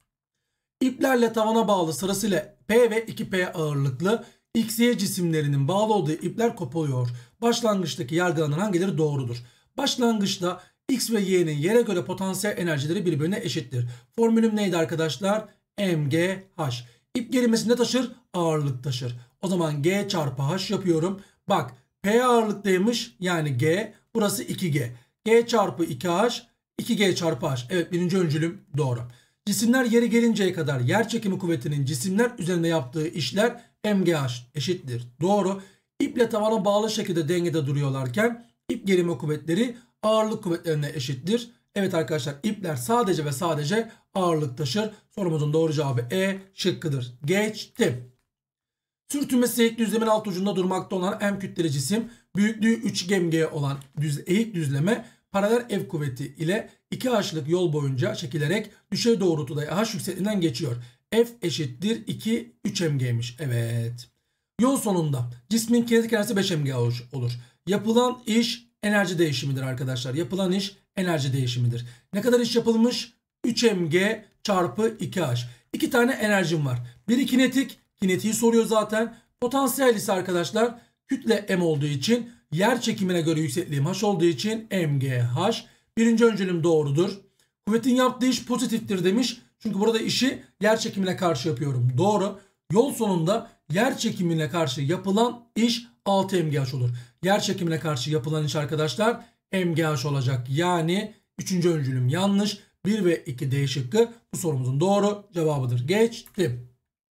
İplerle tavana bağlı sırasıyla P ve iki P ağırlıklı X Y cisimlerinin bağlı olduğu ipler kopuluyor. Başlangıçtaki yargılanan hangileri doğrudur? Başlangıçta X ve Y'nin yere göre potansiyel enerjileri birbirine eşittir. Formülüm neydi arkadaşlar? M G H. İp gerilmesi ne taşır? Ağırlık taşır. O zaman G çarpı H yapıyorum. Bak P ağırlıktaymış yani G. Burası iki G. G çarpı iki H iki G çarpı H. Evet, birinci öncülüm doğru. Cisimler yeri gelinceye kadar yer çekimi kuvvetinin cisimler üzerinde yaptığı işler M G H eşittir. Doğru. İple tavana bağlı şekilde dengede duruyorlarken ip gerilme kuvvetleri ağırlık kuvvetlerine eşittir. Evet arkadaşlar, ipler sadece ve sadece ağırlık taşır. Sorumuzun doğru cevabı E şıkkıdır. Geçtim. Sürtünmesi eğik düzlemin alt ucunda durmakta olan M kütleli cisim büyüklüğü üç M G olan düz, eğik düzleme paralel F kuvveti ile iki H'lık yol boyunca çekilerek düşey doğrultuda H yüksekliğinden geçiyor. F eşittir iki üç M G'miş. Evet. Yol sonunda cismin kinetik enerjisi beş M G olur. Yapılan iş enerji değişimidir arkadaşlar. Yapılan iş enerji değişimidir. Ne kadar iş yapılmış? üç M G çarpı iki H. İki tane enerjim var. Biri kinetik. Kinetiği soruyor zaten. Potansiyel ise arkadaşlar kütle M olduğu için, yer çekimine göre yüksekliğim H olduğu için M G H. Birinci öncülüm doğrudur. Kuvvetin yaptığı iş pozitiftir demiş. Çünkü burada işi yer çekimine karşı yapıyorum. Doğru. Yol sonunda yer çekimine karşı yapılan iş altı M G H olur. Yer çekimine karşı yapılan iş arkadaşlar M G H olacak. Yani üçüncü öncülüm yanlış. bir ve iki D şıkkı bu sorumuzun doğru cevabıdır. Geçtim.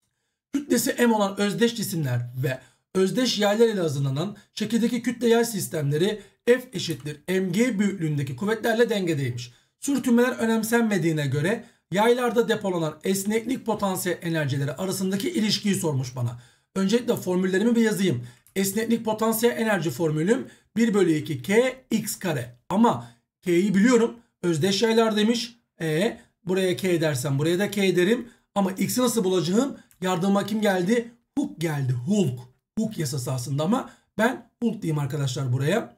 Kütlesi M olan özdeş cisimler ve özdeş yaylar ile hazırlanan şekildeki kütle yay sistemleri F eşittir M G büyüklüğündeki kuvvetlerle dengedeymiş. Sürtünmeler önemsenmediğine göre yaylarda depolanan esneklik potansiyel enerjileri arasındaki ilişkiyi sormuş bana. Öncelikle formüllerimi bir yazayım. Esneklik potansiyel enerji formülüm bir bölü iki K X kare. Ama K'yi biliyorum. Özdeş yaylar demiş. E buraya K dersem buraya da K derim. Ama X'i nasıl bulacağım? Yardıma kim geldi? Hooke geldi. Hulk. Hooke yasası aslında ama ben Hulk diyeyim arkadaşlar buraya.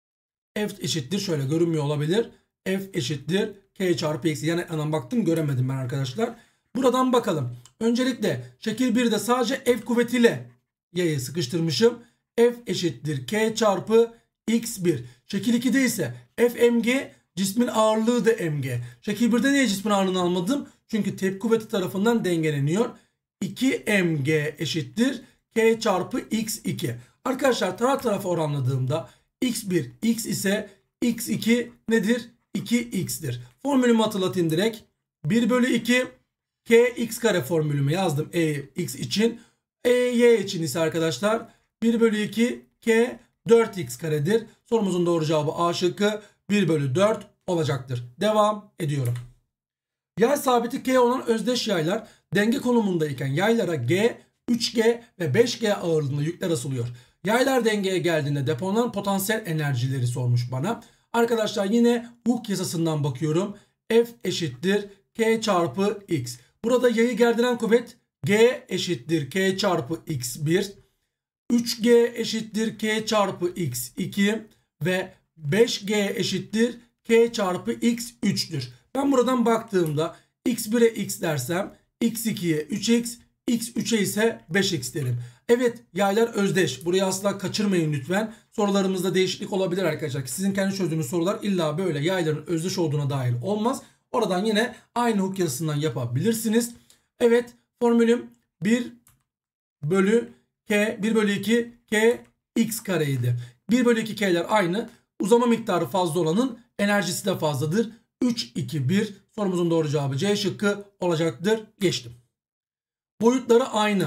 F eşittir. Şöyle görünmüyor olabilir. F eşittir. K çarpı X. Yani anan baktım göremedim ben arkadaşlar. Buradan bakalım. Öncelikle şekil birde sadece F kuvvetiyle yayı sıkıştırmışım. F eşittir. K çarpı X bir. Şekil ikide ise F M G, cismin ağırlığı da M G. Şekil birde niye cismin ağırlığını almadım? Çünkü tepki kuvveti tarafından dengeleniyor. iki M G eşittir K çarpı X iki. Arkadaşlar taraf tarafa oranladığımda X bir X ise X iki nedir? iki X'tir. Formülümü hatırlatayım direkt. bir bölü iki K X kare formülümü yazdım E X için. E Y için ise arkadaşlar bir bölü iki K dört X karedir. Sorumuzun doğru cevabı A şıkkı bir bölü dört olacaktır. Devam ediyorum. Yay sabiti K olan özdeş yaylar denge konumundayken yaylara G, üç G ve beş G ağırlığında yükler asılıyor. Yaylar dengeye geldiğinde depolanan potansiyel enerjileri sormuş bana. Arkadaşlar yine Hooke yasasından bakıyorum. F eşittir K çarpı X. Burada yayı gerdiren kuvvet G eşittir K çarpı X bir. üç G eşittir K çarpı X iki ve beş G eşittir K çarpı X üç'tür. Ben buradan baktığımda X bir'e X dersem X iki'ye üç X, X üç'e ise beş X derim. Evet, yaylar özdeş. Burayı asla kaçırmayın lütfen. Sorularımızda değişiklik olabilir arkadaşlar. Sizin kendi çözdüğünüz sorular illa böyle yayların özdeş olduğuna dair olmaz. Oradan yine aynı Hooke yazısından yapabilirsiniz. Evet, formülüm bir bölü K, bir bölü iki K X kareydi. bir bölü iki K'ler aynı. Uzama miktarı fazla olanın enerjisi de fazladır. üç iki bir. Sorumuzun doğru cevabı C şıkkı olacaktır. Geçtim. Boyutları aynı.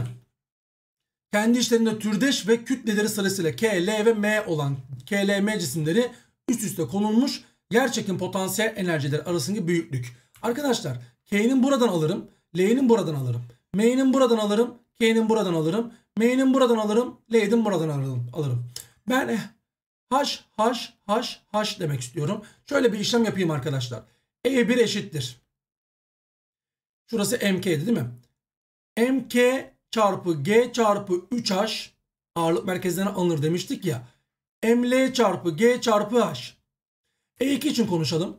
Kendi işlerinde türdeş ve kütleleri sırasıyla K, L ve M olan K, L, M cisimleri üst üste konulmuş yerçekim potansiyel enerjileri arasındaki büyüklük. Arkadaşlar K'nin buradan alırım. L'nin buradan alırım. M'nin buradan alırım. K'nin buradan alırım. M'nin buradan alırım. L'nin buradan alırım. alırım. Ben H, H, H, H demek istiyorum. Şöyle bir işlem yapayım arkadaşlar. E bir eşittir. Şurası M K'di değil mi? M K çarpı G çarpı üç H ağırlık merkezlerine alınır demiştik ya. M L çarpı G çarpı H. E iki için konuşalım.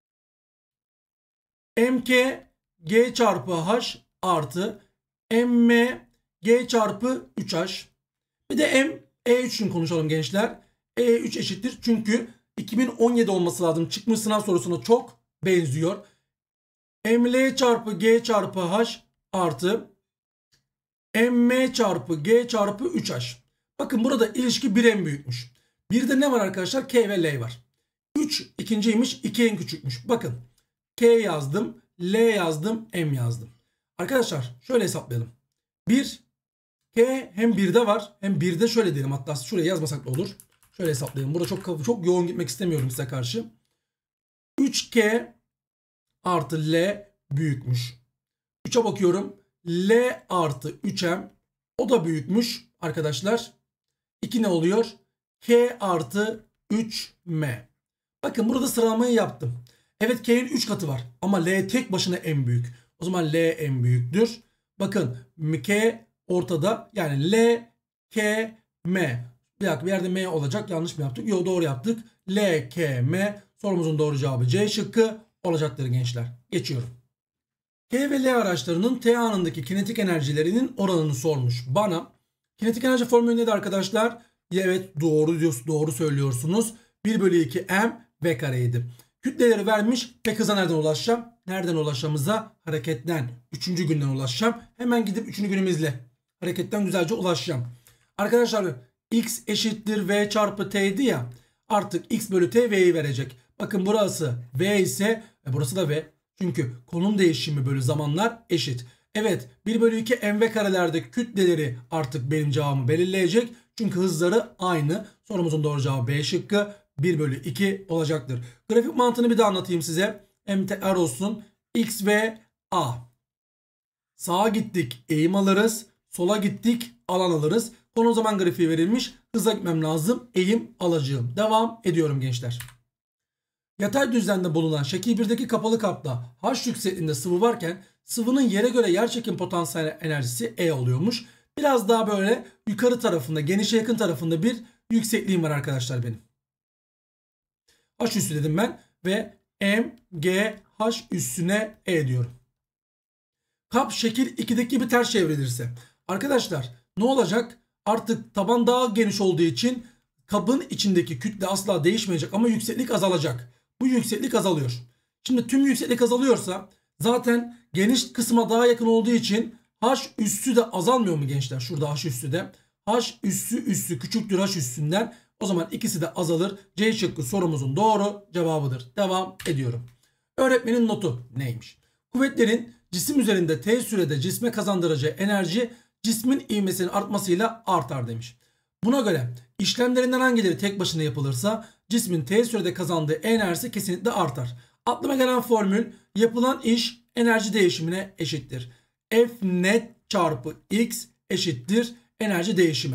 M K G çarpı H artı M M G çarpı üç H. Bir de M E üç için konuşalım gençler. E üç eşittir. Çünkü iki bin on yedi olması lazım. Çıkmış sınav sorusuna çok benziyor. M L çarpı G çarpı H artı M çarpı G çarpı üç H. Bakın burada ilişki bir en büyükmüş. Bir de ne var arkadaşlar? K ve L var. üç ikinciymiş, iki en küçükmüş. Bakın K yazdım, L yazdım, M yazdım. Arkadaşlar şöyle hesaplayalım. bir K hem birde var hem birde şöyle diyelim, hatta şuraya yazmasak da olur. Şöyle hesaplayalım. Burada çok çok yoğun gitmek istemiyorum size karşı. üç K artı L büyükmüş. üçe bakıyorum. L artı üç M o da büyükmüş arkadaşlar. iki ne oluyor? K artı üç M. Bakın burada sıralamayı yaptım. Evet, K'nin üç katı var ama L tek başına en büyük. O zaman L en büyüktür. Bakın K ortada, yani L, K, M. Bir dakika, bir yerde M olacak, yanlış mı yaptık? Yok, doğru yaptık. L, K, M. Sorumuzun doğru cevabı C şıkkı olacaktır gençler. Geçiyorum. K ve L araçlarının T anındaki kinetik enerjilerinin oranını sormuş bana. Kinetik enerji formülü neydi arkadaşlar? Evet, doğru diyorsunuz, doğru söylüyorsunuz. bir bölü iki M V kareydi. Kütleleri vermiş. Peki hıza nereden ulaşacağım? Nereden ulaşacağımıza? Hareketten. Üçüncü günden ulaşacağım. Hemen gidip üçüncü günümü izle. Hareketten güzelce ulaşacağım. Arkadaşlar X eşittir V çarpı T'ydi ya. Artık X bölü T V'yi verecek. Bakın burası V ise e burası da V. Çünkü konum değişimi bölü zamanlar eşit. Evet, bir bölü iki M V karelerde kütleleri artık benim cevabımı belirleyecek. Çünkü hızları aynı. Sorumuzun doğru cevabı B şıkkı bir bölü iki olacaktır. Grafik mantığını bir daha anlatayım size. M T R olsun. X ve A. Sağa gittik, eğim alırız. Sola gittik, alan alırız. Konu zaman grafiği verilmiş. Hıza gitmem lazım. Eğim alacağım. Devam ediyorum gençler. Yatay düzlemde bulunan şekil birdeki kapalı kapta H yüksekliğinde sıvı varken sıvının yere göre yerçekim potansiyel enerjisi E oluyormuş. Biraz daha böyle yukarı tarafında, genişe yakın tarafında bir yüksekliğim var arkadaşlar benim. H üssü dedim ben ve M, G, H üssüne E diyorum. Kap şekil ikideki gibi ters çevrilirse. Arkadaşlar ne olacak? Artık taban daha geniş olduğu için kabın içindeki kütle asla değişmeyecek ama yükseklik azalacak. Bu yükseklik azalıyor. Şimdi tüm yükseklik azalıyorsa zaten geniş kısma daha yakın olduğu için H üssü de azalmıyor mu gençler? Şurada H üssü de. H üssü üssü küçüktür H üssünden. O zaman ikisi de azalır. C şıkkı sorumuzun doğru cevabıdır. Devam ediyorum. Öğretmenin notu neymiş? Kuvvetlerin cisim üzerinde T sürede cisme kazandıracağı enerji cismin ivmesinin artmasıyla artar demiş. Buna göre işlemlerinden hangileri tek başına yapılırsa cismin T sürede kazandığı enerjisi kesinlikle artar. Aklıma gelen formül yapılan iş enerji değişimine eşittir. F net çarpı X eşittir enerji değişimi.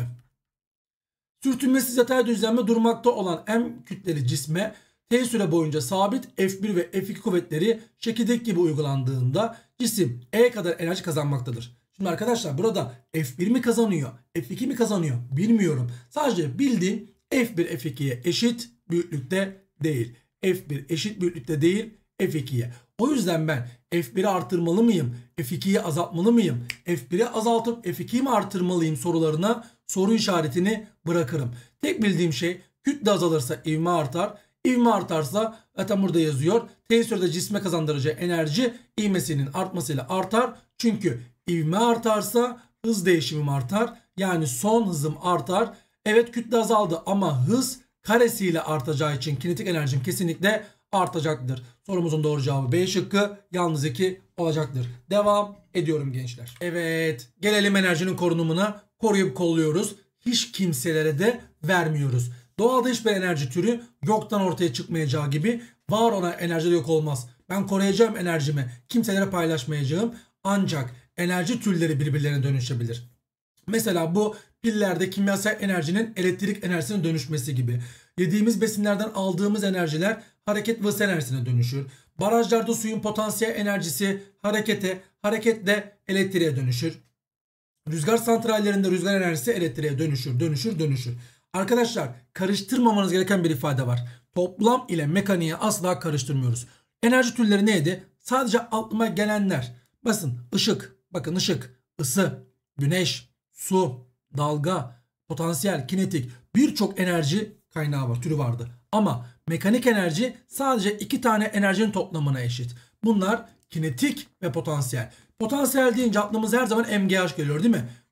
Sürtünmesiz yatay düzlemde durmakta olan M kütleli cisme T süre boyunca sabit F bir ve F iki kuvvetleri şekildeki gibi uygulandığında cisim E kadar enerji kazanmaktadır. Şimdi arkadaşlar burada F bir mi kazanıyor, F iki mi kazanıyor bilmiyorum. Sadece bildiğim F bir F ikiye eşit büyüklükte değil. F bir eşit büyüklükte değil F ikiye. O yüzden ben F bir'i artırmalı mıyım? F ikiyi azaltmalı mıyım? F bir'i azaltıp F ikiyi mi artırmalıyım sorularına soru işaretini bırakırım. Tek bildiğim şey kütle azalırsa ivme artar. İvme artarsa zaten burada yazıyor. T sürede cisme kazandıracağı enerji ivmesinin artmasıyla artar. Çünkü ivme artarsa hız değişimim artar. Yani son hızım artar. Evet, kütle azaldı ama hız karesiyle artacağı için kinetik enerjim kesinlikle artacaktır. Sorumuzun doğru cevabı B şıkkı, yalnız iki olacaktır. Devam ediyorum gençler. Evet, gelelim enerjinin korunumuna. Koruyup kolluyoruz. Hiç kimselere de vermiyoruz. Doğada hiçbir enerji türü yoktan ortaya çıkmayacağı gibi var olan enerji de yok olmaz. Ben koruyacağım enerjimi, kimselere paylaşmayacağım. Ancak enerji türleri birbirlerine dönüşebilir. Mesela bu pillerde kimyasal enerjinin elektrik enerjisine dönüşmesi gibi. Yediğimiz besinlerden aldığımız enerjiler hareket ve ısı enerjisine dönüşür. Barajlarda suyun potansiyel enerjisi harekete, hareketle elektriğe dönüşür. Rüzgar santrallerinde rüzgar enerjisi elektriğe dönüşür, dönüşür, dönüşür. Arkadaşlar karıştırmamanız gereken bir ifade var. Toplam ile mekaniği asla karıştırmıyoruz. Enerji türleri neydi? Sadece aklıma gelenler. Basın, ışık, bakın ışık, ısı, güneş, su, dalga, potansiyel, kinetik, birçok enerji kaynağı var, türü vardı. Ama mekanik enerji sadece iki tane enerjinin toplamına eşit. Bunlar kinetik ve potansiyel. Potansiyel deyince aklımıza her zaman M G H geliyor değil mi?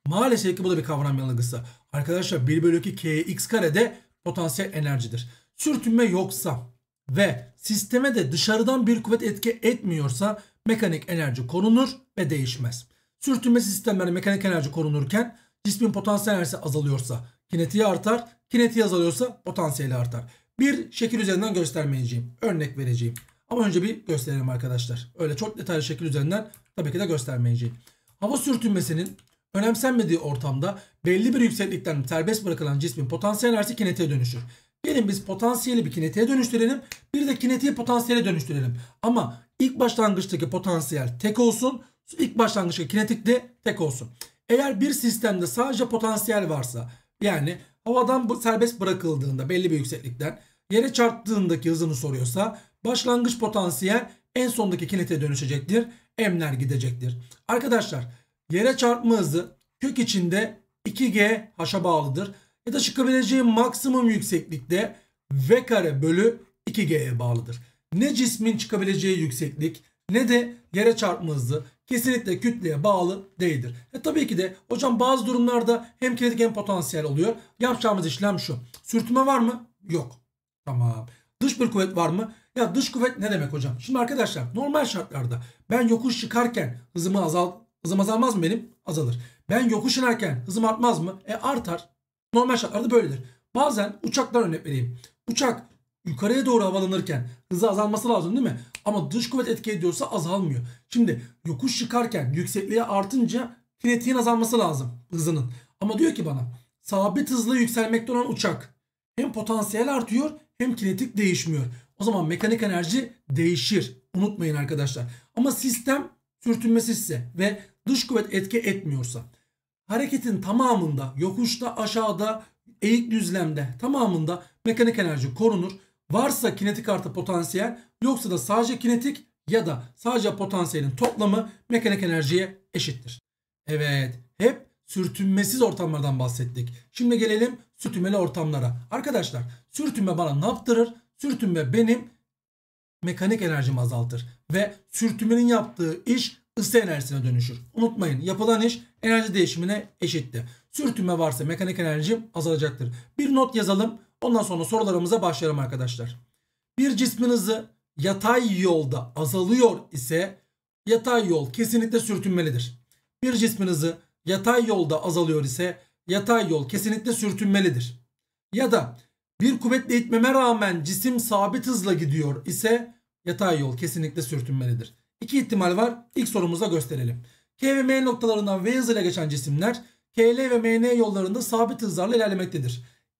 Maalesef ki bu da bir kavram yanılgısı. Arkadaşlar bir bölü iki kx kare de potansiyel enerjidir. Sürtünme yoksa ve sisteme de dışarıdan bir kuvvet etki etmiyorsa mekanik enerji korunur ve değişmez. Sürtünme sistemlerinde mekanik enerji korunurken cismin potansiyel enerjisi azalıyorsa kinetiği artar, kinetiği azalıyorsa potansiyeli artar. Bir şekil üzerinden göstermeyeceğim. Örnek vereceğim. Ama önce bir gösterelim arkadaşlar. Öyle çok detaylı şekil üzerinden tabii ki de göstermeyeceğim. Hava sürtünmesinin önemsenmediği ortamda belli bir yükseklikten serbest bırakılan cismin potansiyel enerjisi kinetiğe dönüşür. Gelin biz potansiyeli bir kinetiğe dönüştürelim. Bir de kinetiği potansiyele dönüştürelim. Ama ilk başlangıçtaki potansiyel tek olsun. İlk başlangıçtaki kinetik de tek olsun. Eğer bir sistemde sadece potansiyel varsa, yani havadan bu serbest bırakıldığında belli bir yükseklikten yere çarptığındaki hızını soruyorsa başlangıç potansiyel en sondaki kinetiğe dönüşecektir. M'ler gidecektir. Arkadaşlar yere çarpma hızı kök içinde iki G H'a bağlıdır. Ya da çıkabileceği maksimum yükseklikte V kare bölü iki G'ye bağlıdır. Ne cismin çıkabileceği yükseklik ne de yere çarpma hızı kesinlikle kütleye bağlı değildir. E tabii ki de hocam bazı durumlarda hem kinetik hem potansiyel oluyor. Yapacağımız işlem şu. Sürtünme var mı? Yok. Tamam. Dış bir kuvvet var mı? Ya dış kuvvet ne demek hocam? Şimdi arkadaşlar normal şartlarda ben yokuş çıkarken hızımı azal, hızım azalmaz mı benim? Azalır. Ben yokuş inerken hızım artmaz mı? E artar. Normal şartlarda böyledir. Bazen uçaklar örnek vereyim. Uçak yukarıya doğru havalanırken hızı azalması lazım değil mi? Ama dış kuvvet etki ediyorsa azalmıyor. Şimdi yokuş çıkarken yüksekliğe artınca kinetiğin azalması lazım hızının. Ama diyor ki bana sabit hızla yükselmekte olan uçak hem potansiyel artıyor hem kinetik değişmiyor. O zaman mekanik enerji değişir. Unutmayın arkadaşlar. Ama sistem sürtünmesizse ve dış kuvvet etki etmiyorsa hareketin tamamında yokuşta, aşağıda, eğik düzlemde tamamında mekanik enerji korunur. Varsa kinetik artı potansiyel, yoksa da sadece kinetik ya da sadece potansiyelin toplamı mekanik enerjiye eşittir. Evet, hep sürtünmesiz ortamlardan bahsettik. Şimdi gelelim sürtünmeli ortamlara. Arkadaşlar sürtünme bana ne yaptırır? Sürtünme benim mekanik enerjimi azaltır. Ve sürtünmenin yaptığı iş ısı enerjisine dönüşür. Unutmayın, yapılan iş enerji değişimine eşittir. Sürtünme varsa mekanik enerjim azalacaktır. Bir not yazalım. Ondan sonra sorularımıza başlayalım arkadaşlar. Bir cismin hızı yatay yolda azalıyor ise yatay yol kesinlikle sürtünmelidir. Bir cismin hızı yatay yolda azalıyor ise yatay yol kesinlikle sürtünmelidir. Ya da bir kuvvetle itmeme rağmen cisim sabit hızla gidiyor ise yatay yol kesinlikle sürtünmelidir. İki ihtimal var. İlk sorumuzda gösterelim. K ve M noktalarından V hızıyla geçen cisimler K L ve M N yollarında sabit hızlarla ilerlemektedir.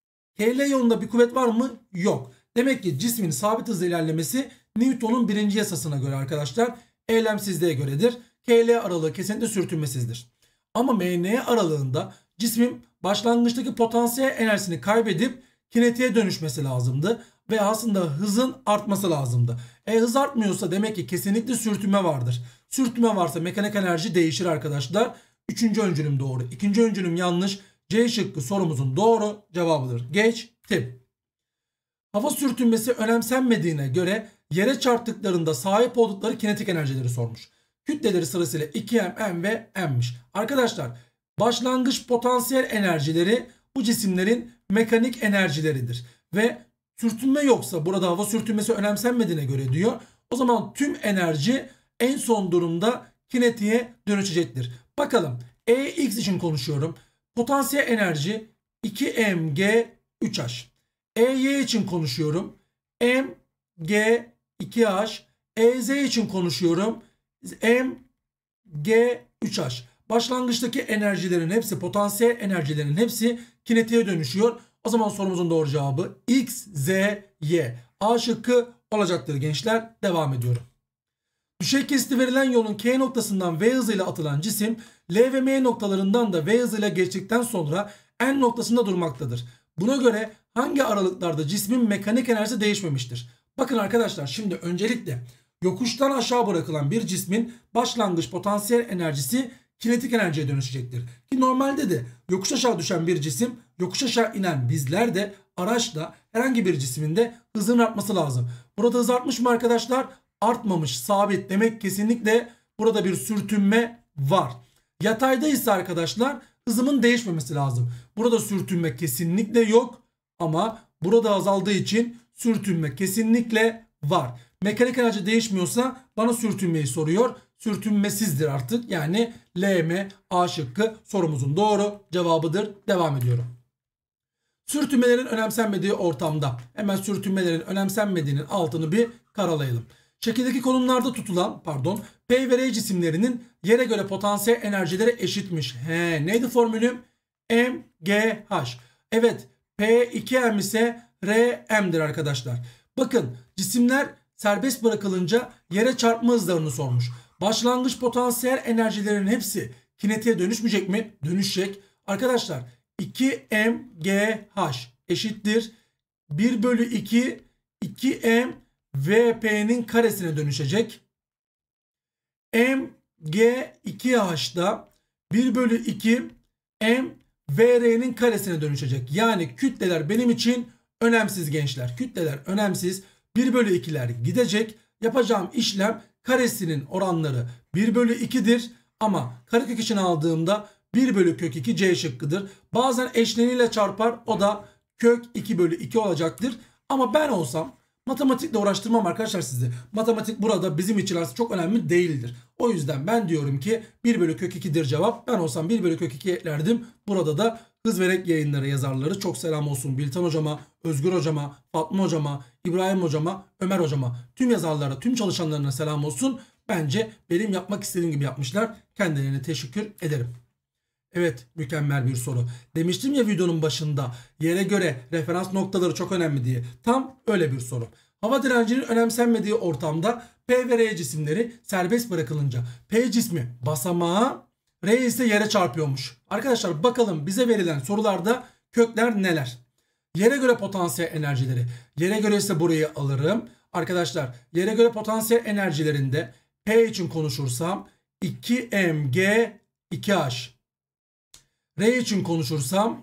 K L yolunda bir kuvvet var mı? Yok. Demek ki cismin sabit hızla ilerlemesi Newton'un birinci yasasına göre arkadaşlar eylemsizliğe göredir. K L aralığı kesinlikle sürtünmesizdir. Ama M N aralığında cismin başlangıçtaki potansiyel enerjisini kaybedip kinetiğe dönüşmesi lazımdı. Ve aslında hızın artması lazımdı. E hız artmıyorsa demek ki kesinlikle sürtünme vardır. Sürtünme varsa mekanik enerji değişir arkadaşlar. Üçüncü öncülüm doğru. İkinci öncülüm yanlış. C şıkkı sorumuzun doğru cevabıdır. Geçtim. Hava sürtünmesi önemsenmediğine göre yere çarptıklarında sahip oldukları kinetik enerjileri sormuş. Kütleleri sırasıyla iki M, M ve M'miş. Arkadaşlar başlangıç potansiyel enerjileri bu cisimlerin mekanik enerjileridir. Ve sürtünme yoksa, burada hava sürtünmesi önemsenmediğine göre diyor, o zaman tüm enerji en son durumda kinetiğe dönüşecektir. Bakalım Ex için konuşuyorum. Potansiyel enerji iki M G üç H. Ey için konuşuyorum. M G iki H. Ez için konuşuyorum. M G üç H. Başlangıçtaki enerjilerin hepsi, potansiyel enerjilerin hepsi kinetiğe dönüşüyor. O zaman sorumuzun doğru cevabı X, Z, Y. A şıkkı olacaktır gençler. Devam ediyorum. Düşey kesiti verilen yolun K noktasından V hızıyla atılan cisim L ve M noktalarından da V hızıyla geçtikten sonra N noktasında durmaktadır. Buna göre hangi aralıklarda cismin mekanik enerjisi değişmemiştir? Bakın arkadaşlar, şimdi öncelikle yokuştan aşağı bırakılan bir cismin başlangıç potansiyel enerjisi kinetik enerjiye dönüşecektir. Ki normalde de yokuş aşağı düşen bir cisim, yokuş aşağı inen bizler de araçla herhangi bir cismin de hızının artması lazım. Burada hız artmış mı arkadaşlar? Artmamış, sabit. Demek kesinlikle burada bir sürtünme var. Yatayda ise arkadaşlar hızımın değişmemesi lazım. Burada sürtünme kesinlikle yok ama burada azaldığı için sürtünme kesinlikle var. Mekanik enerji değişmiyorsa bana sürtünmeyi soruyor. Sürtünmesizdir artık. Yani L M A şıkkı sorumuzun doğru cevabıdır. Devam ediyorum. Sürtünmelerin önemsenmediği ortamda. Hemen sürtünmelerin önemsenmediğinin altını bir karalayalım. Şekildeki konumlarda tutulan pardon P ve R cisimlerinin yere göre potansiyel enerjileri eşitmiş. He, neydi formülüm? M G H. Evet, P iki M ise R M'dir arkadaşlar. Bakın, cisimler serbest bırakılınca yere çarpma hızlarını sormuş. Başlangıç potansiyel enerjilerin hepsi kinetiğe dönüşmeyecek mi? Dönüşecek. Arkadaşlar iki M G H eşittir bir bölü iki iki M V P'nin karesine dönüşecek. M G iki H'da bir bölü iki M V R'nin karesine dönüşecek. Yani kütleler benim için önemsiz gençler. Kütleler önemsiz. bir bölü ikiler gidecek. Yapacağım işlem karesinin oranları bir bölü iki'dir. Ama karekök içine aldığımda bir bölü kök iki C şıkkıdır. Bazen eşleniyle çarpar. O da kök iki bölü iki olacaktır. Ama ben olsam matematikle uğraştırmam arkadaşlar sizi. Matematik burada bizim için aslında çok önemli değildir. O yüzden ben diyorum ki bir bölü kök iki'dir cevap. Ben olsam bir bölü kök iki eklerdim. Burada da Hız ve Renk Yayınları yazarları çok selam olsun. Biltan hocama, Özgür hocama, Fatma hocama, İbrahim hocama, Ömer hocama, tüm yazarlara, tüm çalışanlarına selam olsun. Bence benim yapmak istediğim gibi yapmışlar. Kendilerine teşekkür ederim. Evet, mükemmel bir soru. Demiştim ya videonun başında yere göre referans noktaları çok önemli diye. Tam öyle bir soru. Hava direncinin önemsenmediği ortamda P ve R cisimleri serbest bırakılınca P cismi basamağa, R ise yere çarpıyormuş. Arkadaşlar bakalım bize verilen sorularda kökler neler? Yere göre potansiyel enerjileri. Yere göre ise burayı alırım. Arkadaşlar yere göre potansiyel enerjilerinde P için konuşursam iki M G iki H. R için konuşursam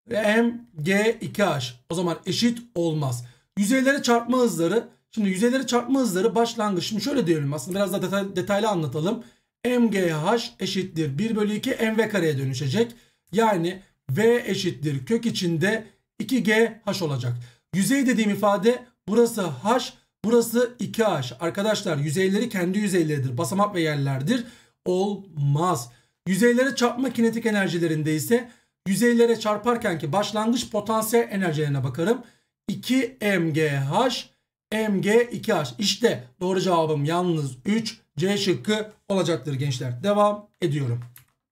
M G iki H. O zaman eşit olmaz. Yüzeylere çarpma hızları. Şimdi yüzeylere çarpma hızları başlangıç. Şimdi şöyle diyelim, aslında biraz daha detay, detaylı anlatalım. M G H eşittir bir bölü iki M V kareye dönüşecek. Yani V eşittir kök içinde iki G H olacak. Yüzey dediğim ifade burası H, burası iki H. Arkadaşlar yüzeyleri kendi yüzeyleridir. Basamak ve yerlerdir. Olmaz. Yüzeylere çarpma kinetik enerjilerinde ise yüzeylere çarparken ki başlangıç potansiyel enerjilerine bakarım. iki M G H, M G iki H. İşte doğru cevabım yalnız üç C şıkkı olacaktır gençler. Devam ediyorum.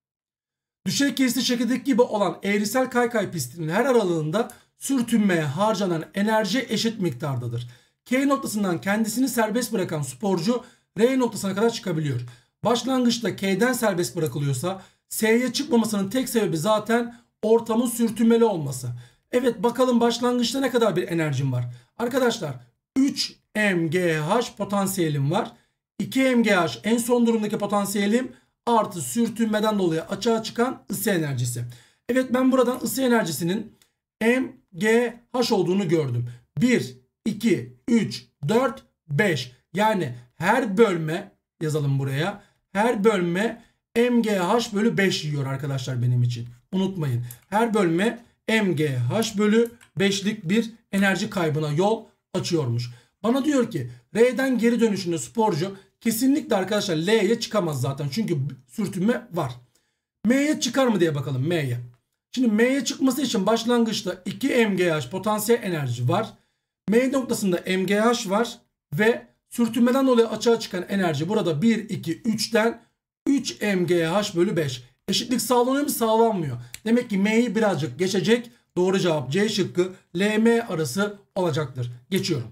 Düşey kesitli şekildeki gibi olan eğrisel kaykay pistinin her aralığında sürtünmeye harcanan enerji eşit miktardadır. K noktasından kendisini serbest bırakan sporcu R noktasına kadar çıkabiliyor. Başlangıçta K'den serbest bırakılıyorsa S'ye çıkmamasının tek sebebi zaten ortamın sürtünmeli olması. Evet, bakalım başlangıçta ne kadar bir enerjim var. Arkadaşlar üç M G H potansiyelim var. iki M G H en son durumdaki potansiyelim artı sürtünmeden dolayı açığa çıkan ısı enerjisi. Evet, ben buradan ısı enerjisinin M G H olduğunu gördüm. bir, iki, üç, dört, beş. Yani her bölme yazalım buraya. Her bölme M G H bölü beş yiyor arkadaşlar benim için. Unutmayın. Her bölme M G H bölü beşlik bir enerji kaybına yol açıyormuş. Bana diyor ki R'den geri dönüşünde sporcu kesinlikle arkadaşlar L'ye çıkamaz zaten. Çünkü sürtünme var. M'ye çıkar mı diye bakalım M'ye. Şimdi M'ye çıkması için başlangıçta iki M G H potansiyel enerji var. M noktasında M G H var ve sürtünmeden dolayı açığa çıkan enerji burada bir, iki, üçten üç M G H bölü beş. Eşitlik sağlanıyor mu? Sağlanmıyor. Demek ki M'yi birazcık geçecek. Doğru cevap C şıkkı L M arası olacaktır. Geçiyorum.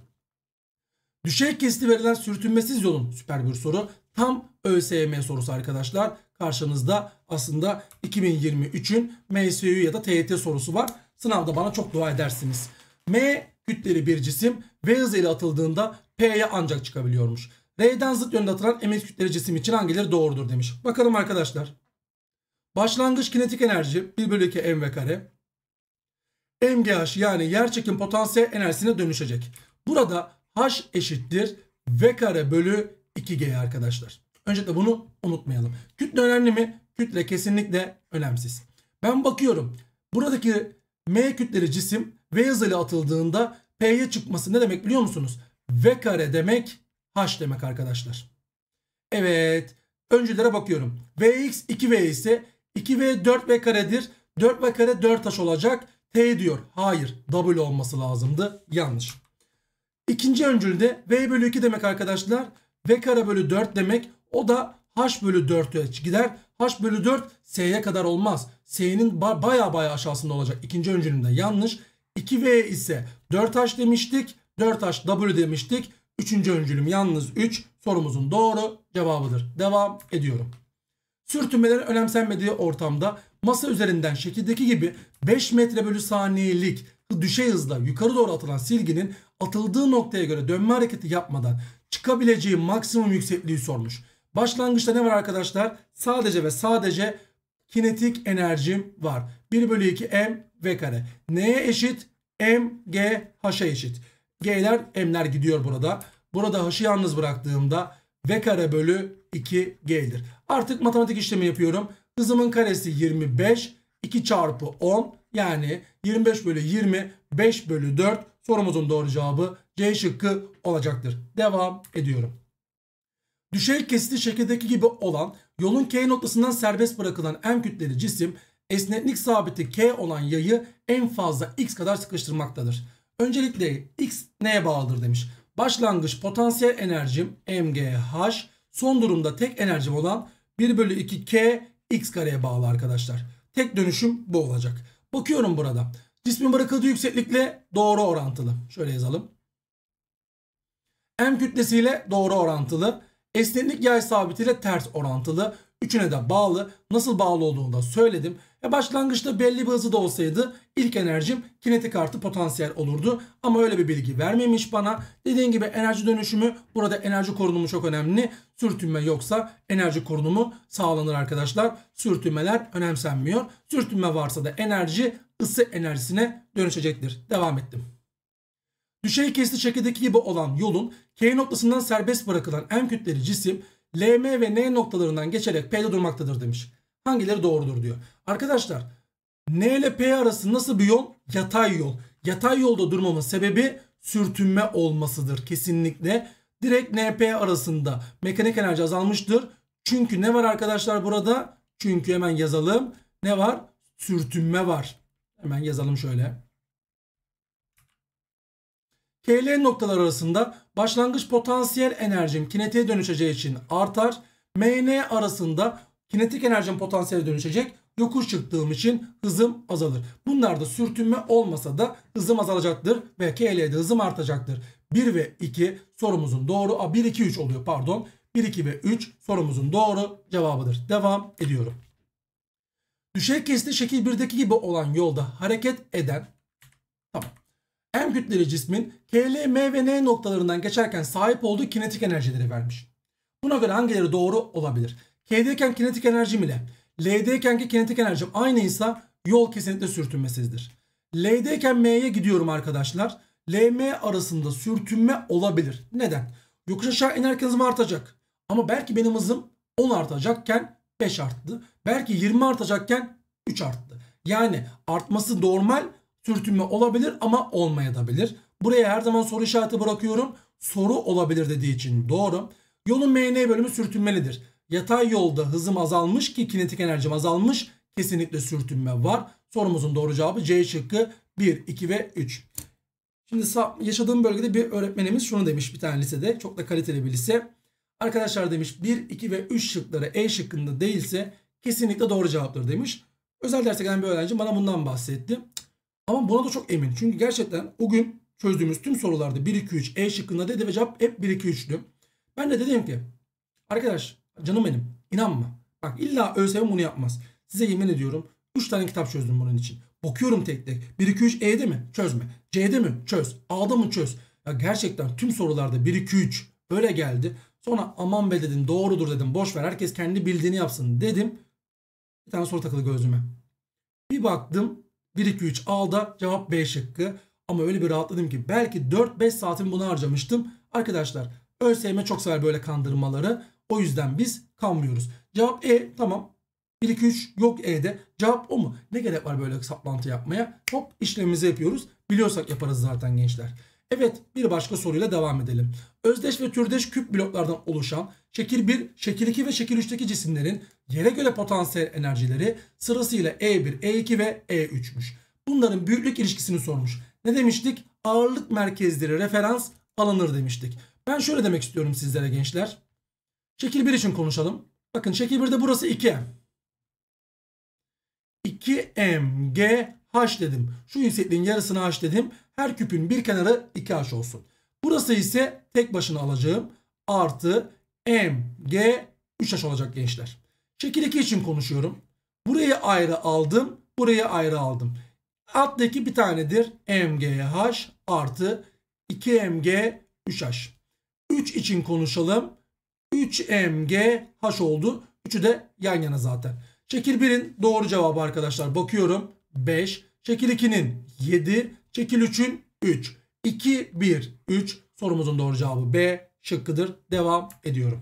Düşey kesiti verilen sürtünmesiz yolun süper bir soru. Tam ÖSYM sorusu arkadaşlar. Karşınızda aslında iki bin yirmi üçün M S U ya da T Y T sorusu var. Sınavda bana çok dua edersiniz. M kütleli bir cisim V hızıyla atıldığında P'ye ancak çıkabiliyormuş. R'den zıt yönde atılan M kütleli cisim için hangileri doğrudur demiş. Bakalım arkadaşlar. Başlangıç kinetik enerji bir bölü iki M V kare. M G H yani yerçekim potansiyel enerjisine dönüşecek. Burada H eşittir V kare bölü iki G arkadaşlar. Öncelikle bunu unutmayalım. Kütle önemli mi? Kütle kesinlikle önemsiz. Ben bakıyorum. Buradaki M kütleli cisim V hızıyla atıldığında P'ye çıkması ne demek biliyor musunuz? V kare demek H demek arkadaşlar. Evet. Öncülere bakıyorum. Vx iki v ise iki v dört v karedir. dört v kare dört h olacak. T diyor. Hayır. W olması lazımdı. Yanlış. İkinci öncülde V bölü iki demek arkadaşlar. V kare bölü dört demek. O da H bölü dört'e gider. H bölü dört S'ye kadar olmaz. S'nin baya baya aşağısında olacak. İkinci öncülünde yanlış. iki v ise dört h demiştik. dört h W demiştik. Üçüncü öncülüm yalnız üç. Sorumuzun doğru cevabıdır. Devam ediyorum. Sürtünmelerin önemsenmediği ortamda masa üzerinden şekildeki gibi beş metre bölü saniyelik düşey hızla yukarı doğru atılan silginin atıldığı noktaya göre dönme hareketi yapmadan çıkabileceği maksimum yüksekliği sormuş. Başlangıçta ne var arkadaşlar? Sadece ve sadece kinetik enerjim var. bir bölü iki m v kare. Neye eşit? M, G, H'a eşit. G'ler, M'ler gidiyor burada. Burada H'ı yalnız bıraktığımda V kare bölü iki G'dir. Artık matematik işlemi yapıyorum. Hızımın karesi yirmi beş. iki çarpı on yani yirmi beş bölü yirmi. beş bölü dört. Sorumuzun doğru cevabı C şıkkı olacaktır. Devam ediyorum. Düşey kesiti şekildeki gibi olan yolun K noktasından serbest bırakılan M kütleli cisim esneklik sabiti K olan yayı en fazla X kadar sıkıştırmaktadır. Öncelikle X neye bağlıdır demiş. Başlangıç potansiyel enerjim M G H, son durumda tek enerjim olan bir bölü iki K X kareye bağlı arkadaşlar. Tek dönüşüm bu olacak. Bakıyorum burada. Cismin bırakıldığı yükseklikle doğru orantılı. Şöyle yazalım. M kütlesiyle doğru orantılı. Esneklik yay sabitiyle ters orantılı. Üçüne de bağlı. Nasıl bağlı olduğunu da söyledim. E başlangıçta belli bir hızı da olsaydı ilk enerjim kinetik artı potansiyel olurdu. Ama öyle bir bilgi vermemiş bana. Dediğim gibi enerji dönüşümü, burada enerji korunumu çok önemli. Sürtünme yoksa enerji korunumu sağlanır arkadaşlar. Sürtünmeler önemsenmiyor. Sürtünme varsa da enerji ısı enerjisine dönüşecektir. Devam ettim. Düşey kesiti şekildeki gibi olan yolun K noktasından serbest bırakılan M kütleli cisim L, M ve N noktalarından geçerek P'de durmaktadır demiş. Hangileri doğrudur diyor. Arkadaşlar N ile P arası nasıl bir yol? Yatay yol. Yatay yolda durmamın sebebi sürtünme olmasıdır kesinlikle. Direkt N P arasında mekanik enerji azalmıştır. Çünkü ne var arkadaşlar burada? Çünkü hemen yazalım. Ne var? Sürtünme var. Hemen yazalım şöyle. K L noktalar arasında başlangıç potansiyel enerjim kinetiğe dönüşeceği için artar. M N arasında kinetik enerjim potansiyele dönüşecek. Yokuş çıktığım için hızım azalır. Bunlarda sürtünme olmasa da hızım azalacaktır ve K L'de hızım artacaktır. bir ve iki sorumuzun doğru. bir, iki, üç oluyor pardon. bir, iki ve üç sorumuzun doğru cevabıdır. Devam ediyorum. Düşey kesiti şekil birdeki gibi olan yolda hareket eden tamam. M kütleli cismin K L, M ve N noktalarından geçerken sahip olduğu kinetik enerjileri vermiş. Buna göre hangileri doğru olabilir? K'deyken kinetik enerjim ile L'deykenki kinetik enerjim aynıysa yol kesinlikle sürtünmesizdir. L'deyken M'ye gidiyorum arkadaşlar. L M arasında sürtünme olabilir. Neden? Yokuş aşağı inerken hızım artacak. Ama belki benim hızım on artacakken beş arttı. Belki yirmi artacakken üç arttı. Yani artması normal, sürtünme olabilir ama olmayabilir. Buraya her zaman soru işareti bırakıyorum. Soru olabilir dediği için doğru. Yolun M N bölümü sürtünmelidir. Yatay yolda hızım azalmış ki kinetik enerjim azalmış. Kesinlikle sürtünme var. Sorumuzun doğru cevabı C şıkkı bir, iki ve üç. Şimdi yaşadığım bölgede bir öğretmenimiz şunu demiş bir tane lisede. Çok da kaliteli bir lise. Arkadaşlar demiş bir, iki ve üç şıkları E şıkkında değilse kesinlikle doğru cevaptır demiş. Özel derse gelen bir öğrenci bana bundan bahsetti. Ama buna da çok emin. Çünkü gerçekten o gün çözdüğümüz tüm sorularda bir, iki, üç E şıkkında dedi ve cevap hep bir, iki, üç'tü. Ben de dedim ki arkadaş canım benim inanma. Bak illa ÖSYM bunu yapmaz. Size yemin ediyorum üç tane kitap çözdüm bunun için. Bakıyorum tek tek. bir, iki, üç E'de mi? Çözme. C'de mi? Çöz. A'da mı? Çöz. Ya gerçekten tüm sorularda bir, iki, üç öyle geldi. Sonra aman be dedim doğrudur dedim. Boş ver herkes kendi bildiğini yapsın dedim. Bir tane soru takılı gözüme. Bir baktım bir, iki, üç A'da cevap B şıkkı. Ama öyle bir rahatladım ki belki dört beş saatimi buna harcamıştım. Arkadaşlar ÖSYM çok sever böyle kandırmaları. O yüzden biz kanmıyoruz. Cevap E tamam. bir, iki, üç yok E'de. Cevap o mu? Ne gerek var böyle saplantı yapmaya? Hop işlemimizi yapıyoruz. Biliyorsak yaparız zaten gençler. Evet, bir başka soruyla devam edelim. Özdeş ve türdeş küp bloklardan oluşan şekil bir, şekil iki ve şekil üçteki cisimlerin yere göre potansiyel enerjileri sırasıyla E bir, E iki ve E üç'müş. Bunların büyüklük ilişkisini sormuş. Ne demiştik? Ağırlık merkezleri referans alınır demiştik. Ben şöyle demek istiyorum sizlere gençler. Şekil bir için konuşalım. Bakın şekil birde burası iki M. iki M G H dedim. Şu yüksekliğin yarısını H dedim. Her küpün bir kenarı iki H olsun. Burası ise tek başına alacağım. Artı M G üç H olacak gençler. Şekil iki için konuşuyorum. Burayı ayrı aldım. Burayı ayrı aldım. Alttaki bir tanedir. M G H artı iki M G üç H. üç için konuşalım. üç M G H oldu. üçü de yan yana zaten. Şekil bir'in doğru cevabı arkadaşlar. Bakıyorum. beş. Şekil iki'nin yedi. Şekil üçün üç. iki, bir, üç. Sorumuzun doğru cevabı B şıkkıdır. Devam ediyorum.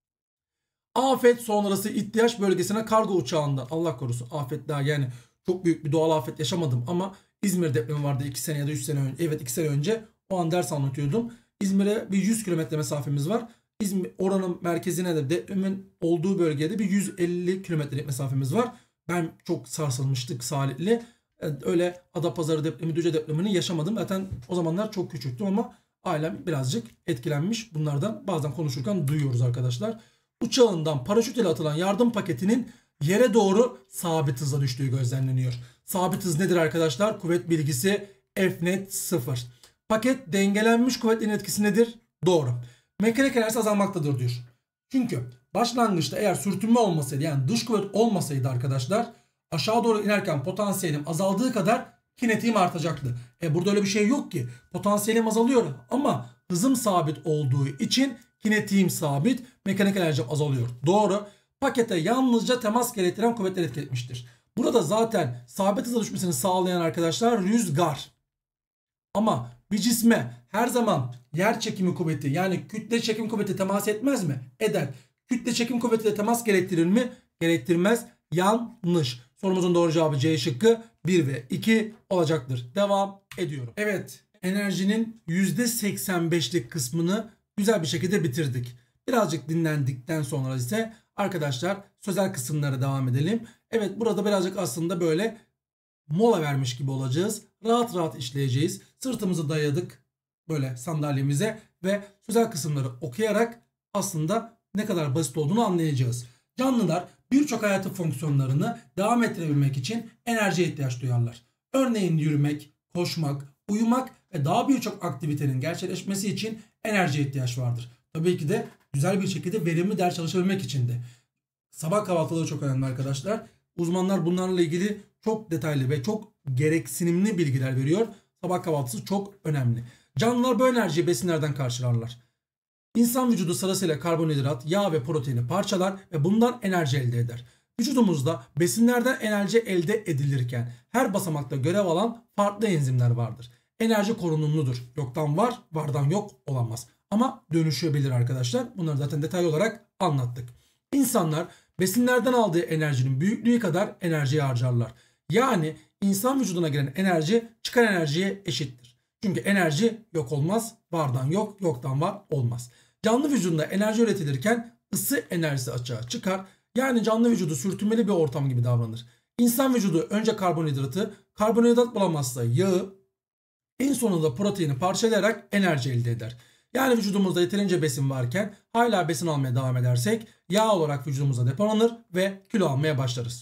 Afet sonrası ihtiyaç bölgesine kargo uçağında. Allah korusun afetler, yani çok büyük bir doğal afet yaşamadım ama İzmir depremi vardı iki sene ya da üç sene önce. Evet, iki sene önce. O an ders anlatıyordum. İzmir'e bir yüz kilometre mesafemiz var. İzmir oranın merkezine de depremin olduğu bölgede bir yüz elli kilometrelik mesafemiz var. Ben çok sarsılmıştık Salihli. Öyle Adapazarı depremi, Düzce depremini yaşamadım. Zaten o zamanlar çok küçüktüm ama ailem birazcık etkilenmiş. Bunlardan bazen konuşurken duyuyoruz arkadaşlar. Uçağından paraşüt ile atılan yardım paketinin yere doğru sabit hızla düştüğü gözlemleniyor. Sabit hız nedir arkadaşlar? Kuvvet bilgisi F net sıfır. Paket dengelenmiş kuvvetlerin etkisi nedir? Doğru. Mekanik enerjisi azalmaktadır diyor. Çünkü başlangıçta eğer sürtünme olmasaydı, yani dış kuvvet olmasaydı arkadaşlar, aşağı doğru inerken potansiyelim azaldığı kadar kinetiğim artacaktı. E burada öyle bir şey yok ki. Potansiyelim azalıyor ama hızım sabit olduğu için kinetiğim sabit, mekanik enerjim azalıyor. Doğru. Pakete yalnızca temas gerektiren kuvvetler etki etmiştir. Burada zaten sabit hıza düşmesini sağlayan arkadaşlar rüzgar. Ama bir cisme her zaman yer çekimi kuvveti, yani kütle çekim kuvveti temas etmez mi? Eder. Kütle çekim kuvveti de temas gerektirir mi? Gerektirmez. Yanlış. Sorumuzun doğru cevabı C şıkkı bir ve iki olacaktır. Devam ediyorum. Evet, enerjinin yüzde seksen beşlik kısmını güzel bir şekilde bitirdik. Birazcık dinlendikten sonra ise arkadaşlar sözel kısımlara devam edelim. Evet, burada birazcık aslında böyle mola vermiş gibi olacağız. Rahat rahat işleyeceğiz. Sırtımızı dayadık böyle sandalyemize ve sözel kısımları okuyarak aslında ne kadar basit olduğunu anlayacağız. Canlılar birçok hayatı fonksiyonlarını devam ettirebilmek için enerjiye ihtiyaç duyarlar. Örneğin yürümek, koşmak, uyumak ve daha birçok aktivitenin gerçekleşmesi için enerjiye ihtiyaç vardır. Tabii ki de güzel bir şekilde verimli ders çalışabilmek için de. Sabah kahvaltıları çok önemli arkadaşlar. Uzmanlar bunlarla ilgili çok detaylı ve çok gereksinimli bilgiler veriyor. Sabah kahvaltısı çok önemli. Canlılar bu enerjiyi besinlerden karşılarlar. İnsan vücudu sırasıyla karbonhidrat, yağ ve proteini parçalar ve bundan enerji elde eder. Vücudumuzda besinlerden enerji elde edilirken her basamakta görev alan farklı enzimler vardır. Enerji korunumludur. Yoktan var, vardan yok olamaz. Ama dönüşebilir arkadaşlar. Bunları zaten detaylı olarak anlattık. İnsanlar besinlerden aldığı enerjinin büyüklüğü kadar enerjiyi harcarlar. Yani insan vücuduna giren enerji çıkan enerjiye eşittir. Çünkü enerji yok olmaz, vardan yok, yoktan var olmaz. Canlı vücudunda enerji üretilirken ısı enerjisi açığa çıkar. Yani canlı vücudu sürtünmeli bir ortam gibi davranır. İnsan vücudu önce karbonhidratı, karbonhidrat bulamazsa yağı, en sonunda proteini parçalayarak enerji elde eder. Yani vücudumuzda yeterince besin varken hala besin almaya devam edersek yağ olarak vücudumuza depolanır ve kilo almaya başlarız.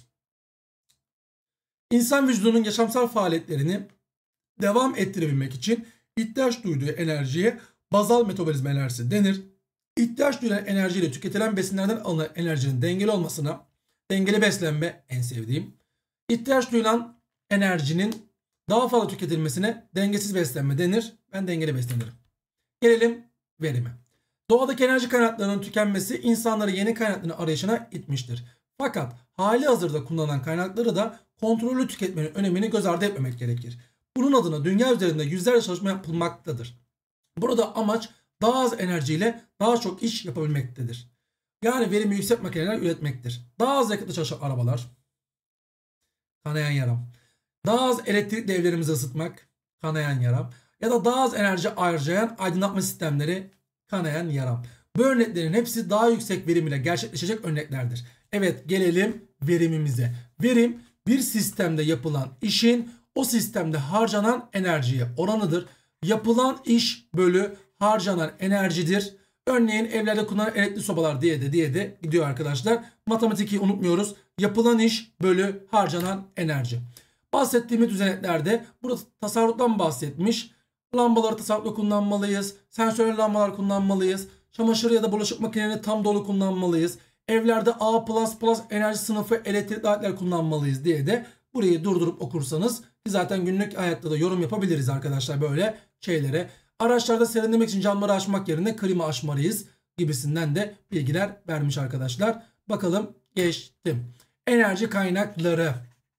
İnsan vücudunun yaşamsal faaliyetlerini devam ettirebilmek için ihtiyaç duyduğu enerjiye bazal metabolizma enerjisi denir. İhtiyaç duyulan enerjiyle tüketilen besinlerden alınan enerjinin dengeli olmasına, dengeli beslenme en sevdiğim, ihtiyaç duyulan enerjinin daha fazla tüketilmesine dengesiz beslenme denir. Ben dengeli beslenirim. Gelelim verime. Doğadaki enerji kaynaklarının tükenmesi insanları yeni kaynakların arayışına itmiştir. Fakat hali hazırda kullanılan kaynakları da kontrollü tüketmenin önemini göz ardı etmemek gerekir. Bunun adına dünya üzerinde yüzlerce çalışma yapılmaktadır. Burada amaç daha az enerjiyle daha çok iş yapabilmektedir. Yani verimi yüksek makineler üretmektir. Daha az yakıtlı çalışan arabalar. Kanayan yaram. Daha az elektrikli evlerimizi ısıtmak. Kanayan yaram. Ya da daha az enerji harcayan aydınlatma sistemleri. Kanayan yaram. Bu örneklerin hepsi daha yüksek verim ile gerçekleşecek örneklerdir. Evet, gelelim verimimize. Verim bir sistemde yapılan işin o sistemde harcanan enerjiye oranıdır. Yapılan iş bölü harcanan enerjidir. Örneğin evlerde kullanılan elektrikli sobalar diye de diye de gidiyor arkadaşlar. Matematiği unutmuyoruz. Yapılan iş bölü harcanan enerji. Bahsettiğimiz düzeneklerde burada tasarruftan bahsetmiş. Lambaları tasarruflu kullanmalıyız. Sensörlü lambalar kullanmalıyız. Çamaşır ya da bulaşık makinelerini tam dolu kullanmalıyız. Evlerde A plus plus enerji sınıfı elektrikli aletler kullanmalıyız diye de burayı durdurup okursanız zaten günlük hayatta da yorum yapabiliriz arkadaşlar böyle şeylere. Araçlarda serinlemek için camları açmak yerine klima açmalıyız gibisinden de bilgiler vermiş arkadaşlar. Bakalım, geçtim. Enerji kaynakları.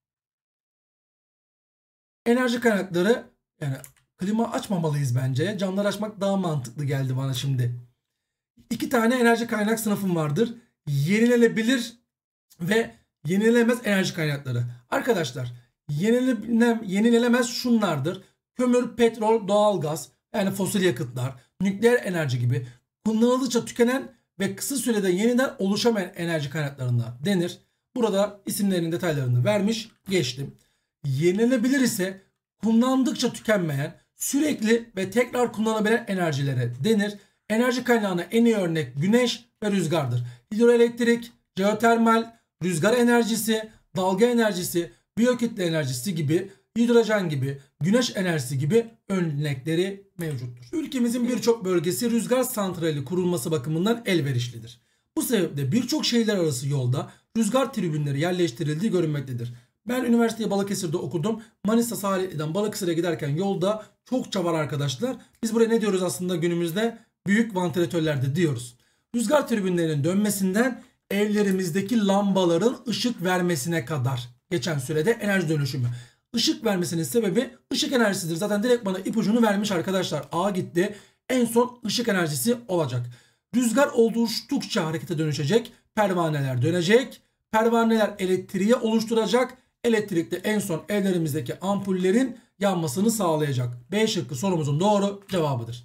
Enerji kaynakları, yani klima açmamalıyız bence. Camları açmak daha mantıklı geldi bana şimdi. İki tane enerji kaynak sınıfım vardır. Yenilenebilir ve yenilenemez enerji kaynakları. Arkadaşlar, yenile, yenilenemez şunlardır. Kömür, petrol, doğalgaz, yani fosil yakıtlar, nükleer enerji gibi kullanıldıkça tükenen ve kısa sürede yeniden oluşamayan enerji kaynaklarına denir. Burada isimlerinin detaylarını vermiş, geçtim. Yenilenebilir ise kullandıkça tükenmeyen, sürekli ve tekrar kullanılabilen enerjilere denir. Enerji kaynağına en iyi örnek güneş ve rüzgardır. Hidroelektrik, jeotermal, rüzgar enerjisi, dalga enerjisi, biyokütle enerjisi gibi, hidrojen gibi, güneş enerjisi gibi örnekleri mevcuttur. Ülkemizin birçok bölgesi rüzgar santrali kurulması bakımından elverişlidir. Bu sebeple birçok şehirler arası yolda rüzgar tribünleri yerleştirildiği görünmektedir. Ben üniversiteyi Balıkesir'de okudum. Manisa Salihli'den Balıkesir'e giderken yolda çokça var arkadaşlar. Biz buraya ne diyoruz aslında günümüzde? Büyük vantilatörlerde diyoruz. Rüzgar tribünlerinin dönmesinden evlerimizdeki lambaların ışık vermesine kadar geçen sürede enerji dönüşümü. Işık vermesinin sebebi ışık enerjisidir. Zaten direkt bana ipucunu vermiş arkadaşlar. A gitti. En son ışık enerjisi olacak. Rüzgar oluştukça harekete dönüşecek. Pervaneler dönecek. Pervaneler elektriği oluşturacak. Elektrik de en son evlerimizdeki ampullerin yanmasını sağlayacak. B şıkkı sorumuzun doğru cevabıdır.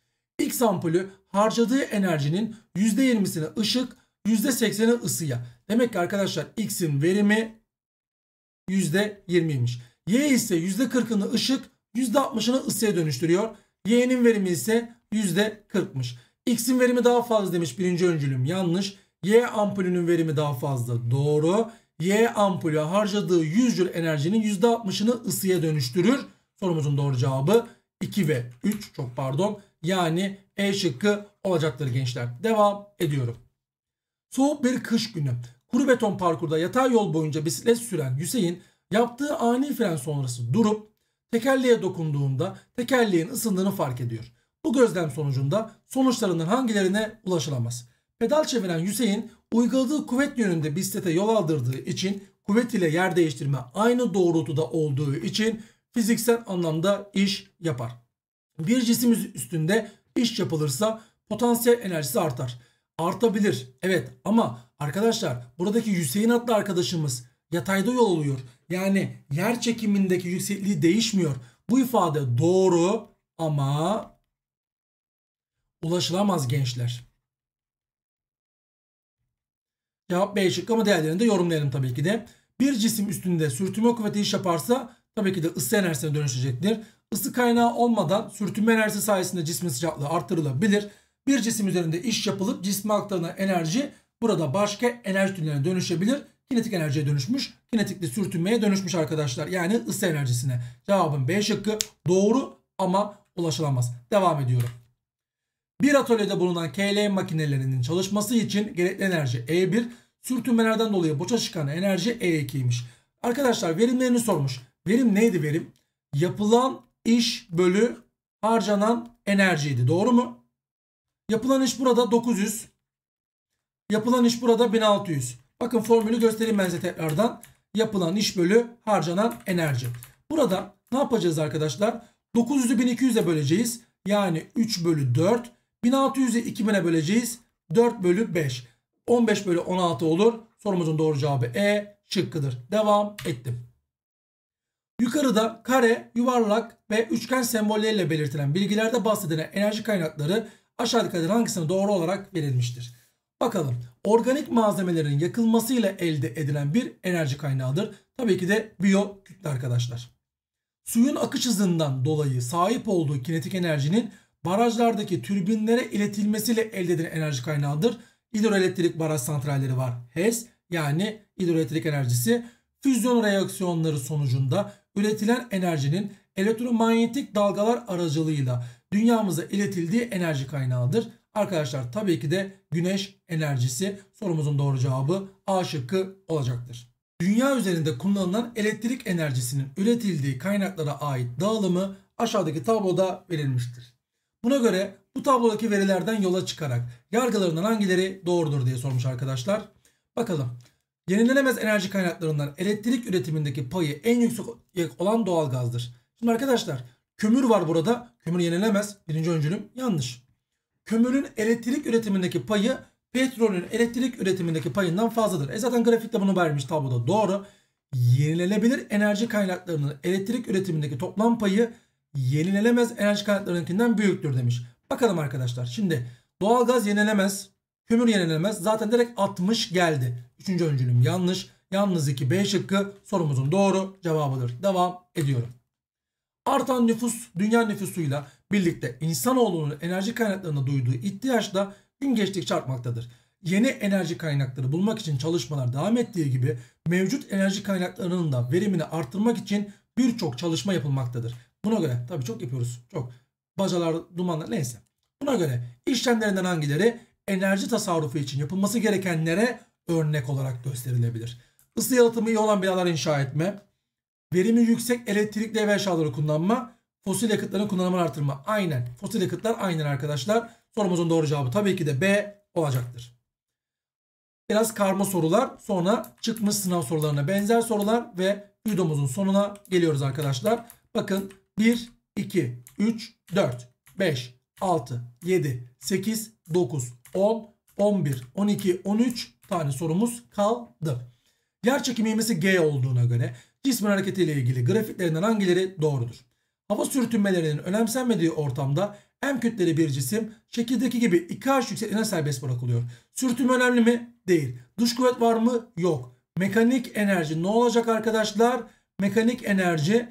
X ampulü harcadığı enerjinin yüzde yirmisini ışık, yüzde sekseni ısıya. Demek ki arkadaşlar X'in verimi yüzde yirmiymiş. Y ise yüzde kırkını ışık, yüzde altmışını ısıya dönüştürüyor. Y'nin verimi ise yüzde kırkmış. X'in verimi daha fazla demiş birinci öncülüm, yanlış. Y ampulünün verimi daha fazla, doğru. Y ampulü harcadığı yüz Joule enerjinin yüzde altmışını ısıya dönüştürür. Sorumuzun doğru cevabı iki ve üç, çok pardon. Yani E şıkkı olacaktır gençler. Devam ediyorum. Soğuk bir kış günü kuru beton parkurda yatay yol boyunca bisiklet süren Hüseyin yaptığı ani fren sonrası durup tekerleğe dokunduğunda tekerleğin ısındığını fark ediyor. Bu gözlem sonucunda sonuçlarından hangilerine ulaşılamaz? Pedal çeviren Hüseyin uyguladığı kuvvet yönünde bisiklete yol aldırdığı için kuvvet ile yer değiştirme aynı doğrultuda olduğu için fiziksel anlamda iş yapar. Bir cisim üstünde iş yapılırsa potansiyel enerjisi artar. Artabilir, evet, ama arkadaşlar buradaki Hüseyin adlı arkadaşımız yatayda yol alıyor. Yani yer çekimindeki yüksekliği değişmiyor. Bu ifade doğru ama ulaşılamaz gençler. Cevap B şıkkı ama diğerlerini de yorumlayalım tabii ki de. Bir cisim üstünde sürtünme kuvveti iş yaparsa tabii ki de ısı enerjisine dönüşecektir. Isı kaynağı olmadan sürtünme enerjisi sayesinde cismin sıcaklığı artırılabilir. Bir cisim üzerinde iş yapılıp cisme aktarılan enerji burada başka enerji türlerine dönüşebilir. Kinetik enerjiye dönüşmüş. Kinetikli sürtünmeye dönüşmüş arkadaşlar. Yani ısı enerjisine. Cevabım B şıkkı doğru ama ulaşılamaz. Devam ediyorum. Bir atölyede bulunan K L M makinelerinin çalışması için gerekli enerji E bir. Sürtünmelerden dolayı boşa çıkan enerji E ikiymiş. Arkadaşlar verimlerini sormuş. Verim neydi verim? Yapılan iş bölü harcanan enerjiydi. Doğru mu? Yapılan iş burada dokuz yüz. Yapılan iş burada bin altı yüz. Bakın formülü göstereyim ben size tekrardan. Yapılan iş bölü harcanan enerji. Burada ne yapacağız arkadaşlar? dokuz yüzü bin iki yüze böleceğiz. Yani üç bölü dört. bin altı yüzü iki bine böleceğiz. dört bölü beş. on beş bölü on altı olur. Sorumuzun doğru cevabı E şıkkıdır. Devam ettim. Yukarıda kare, yuvarlak ve üçgen sembolleriyle belirtilen bilgilerde bahsedilen enerji kaynakları aşağıdakilerden hangisine doğru olarak verilmiştir? Bakalım. Organik malzemelerin yakılmasıyla elde edilen bir enerji kaynağıdır. Tabii ki de biyokütle arkadaşlar. Suyun akış hızından dolayı sahip olduğu kinetik enerjinin barajlardaki türbinlere iletilmesiyle elde edilen enerji kaynağıdır. Hidroelektrik baraj santralleri var. H E S yani hidroelektrik enerjisi. Füzyon reaksiyonları sonucunda üretilen enerjinin elektromanyetik dalgalar aracılığıyla dünyamıza iletildiği enerji kaynağıdır. Arkadaşlar tabii ki de güneş enerjisi. Sorumuzun doğru cevabı A şıkkı olacaktır. Dünya üzerinde kullanılan elektrik enerjisinin üretildiği kaynaklara ait dağılımı aşağıdaki tabloda verilmiştir. Buna göre bu tablodaki verilerden yola çıkarak yargılarından hangileri doğrudur diye sormuş arkadaşlar. Bakalım. Yenilenemez enerji kaynaklarından elektrik üretimindeki payı en yüksek olan doğalgazdır. Şimdi arkadaşlar kömür var burada. Kömür yenilenemez. Birinci öncülüm yanlış. Kömürün elektrik üretimindeki payı petrolün elektrik üretimindeki payından fazladır. E zaten grafikte bunu vermiş tabloda. Doğru. Yenilenebilir enerji kaynaklarının elektrik üretimindeki toplam payı yenilenemez enerji kaynaklarınkinden büyüktür demiş. Bakalım arkadaşlar. Şimdi doğalgaz yenilenemez. Kömür yenilenemez. Zaten direkt altmış geldi. Üçüncü öncülüm yanlış. Yalnız iki B şıkkı sorumuzun doğru cevabıdır. Devam ediyorum. Artan nüfus dünya nüfusuyla birlikte insanoğlunun enerji kaynaklarına duyduğu ihtiyaç da gün geçtikçe artmaktadır. Yeni enerji kaynakları bulmak için çalışmalar devam ettiği gibi mevcut enerji kaynaklarının da verimini arttırmak için birçok çalışma yapılmaktadır. Buna göre tabii çok yapıyoruz. Çok. Bacalar, dumanlar neyse. Buna göre işlemlerinden hangileri enerji tasarrufu için yapılması gerekenlere örnek olarak gösterilebilir? Isı yalıtımı iyi olan binalar inşa etme, verimi yüksek elektrikli ev eşyaları kullanma, fosil yakıtların kullanımını artırma. Aynen. Fosil yakıtlar aynen arkadaşlar. Sorumuzun doğru cevabı tabii ki de B olacaktır. Biraz karma sorular, sonra çıkmış sınav sorularına benzer sorular ve videomuzun sonuna geliyoruz arkadaşlar. Bakın bir, iki, üç, dört, beş, altı, yedi, sekiz, dokuz, on, on bir, on iki, on üç tane sorumuz kaldı. Yerçekimi ivmesi G olduğuna göre cismin hareketiyle ilgili grafiklerinden hangileri doğrudur? Hava sürtünmelerinin önemsenmediği ortamda M kütleli bir cisim şekildeki gibi iki H yüksekliğine serbest bırakılıyor. Sürtünme önemli mi? Değil. Dış kuvvet var mı? Yok. Mekanik enerji ne olacak arkadaşlar? Mekanik enerji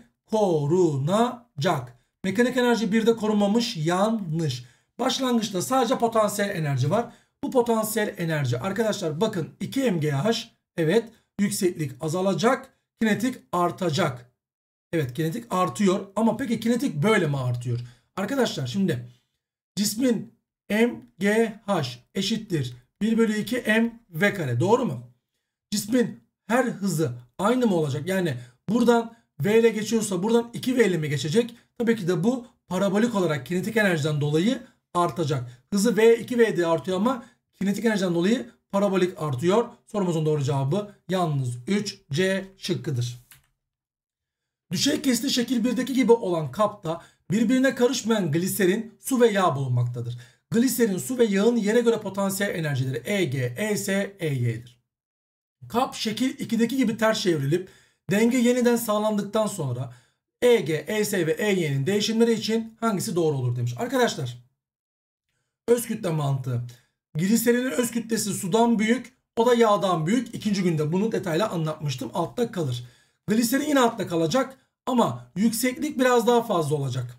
korunacak. Mekanik enerji birde korunmamış, yanlış. Başlangıçta sadece potansiyel enerji var. Bu potansiyel enerji arkadaşlar bakın iki M G H, evet, yükseklik azalacak, kinetik artacak. Evet, kinetik artıyor ama peki kinetik böyle mi artıyor? Arkadaşlar şimdi cismin M G H eşittir bir bölü iki M V kare, doğru mu? Cismin her hızı aynı mı olacak? Yani buradan V ile geçiyorsa buradan iki V ile mi geçecek? Tabii ki de bu parabolik olarak kinetik enerjiden dolayı artacak. Hızı V iki V diye artıyor ama kinetik enerjiden dolayı parabolik artıyor. Sorumuzun doğru cevabı yalnız üç C şıkkıdır. Düşey kesiti şekil birdeki gibi olan kapta birbirine karışmayan gliserin, su ve yağ bulunmaktadır. Gliserin, su ve yağın yere göre potansiyel enerjileri E G, E S, E Y'dir. Kap şekil ikideki gibi ters çevrilip denge yeniden sağlandıktan sonra E G, E S ve E Y'nin değişimleri için hangisi doğru olur demiş. Arkadaşlar öz kütle mantığı. Gliserinin öz kütlesi sudan büyük, o da yağdan büyük. İkinci günde bunu detaylı anlatmıştım. Altta kalır. Gliserin yine altta kalacak ama yükseklik biraz daha fazla olacak.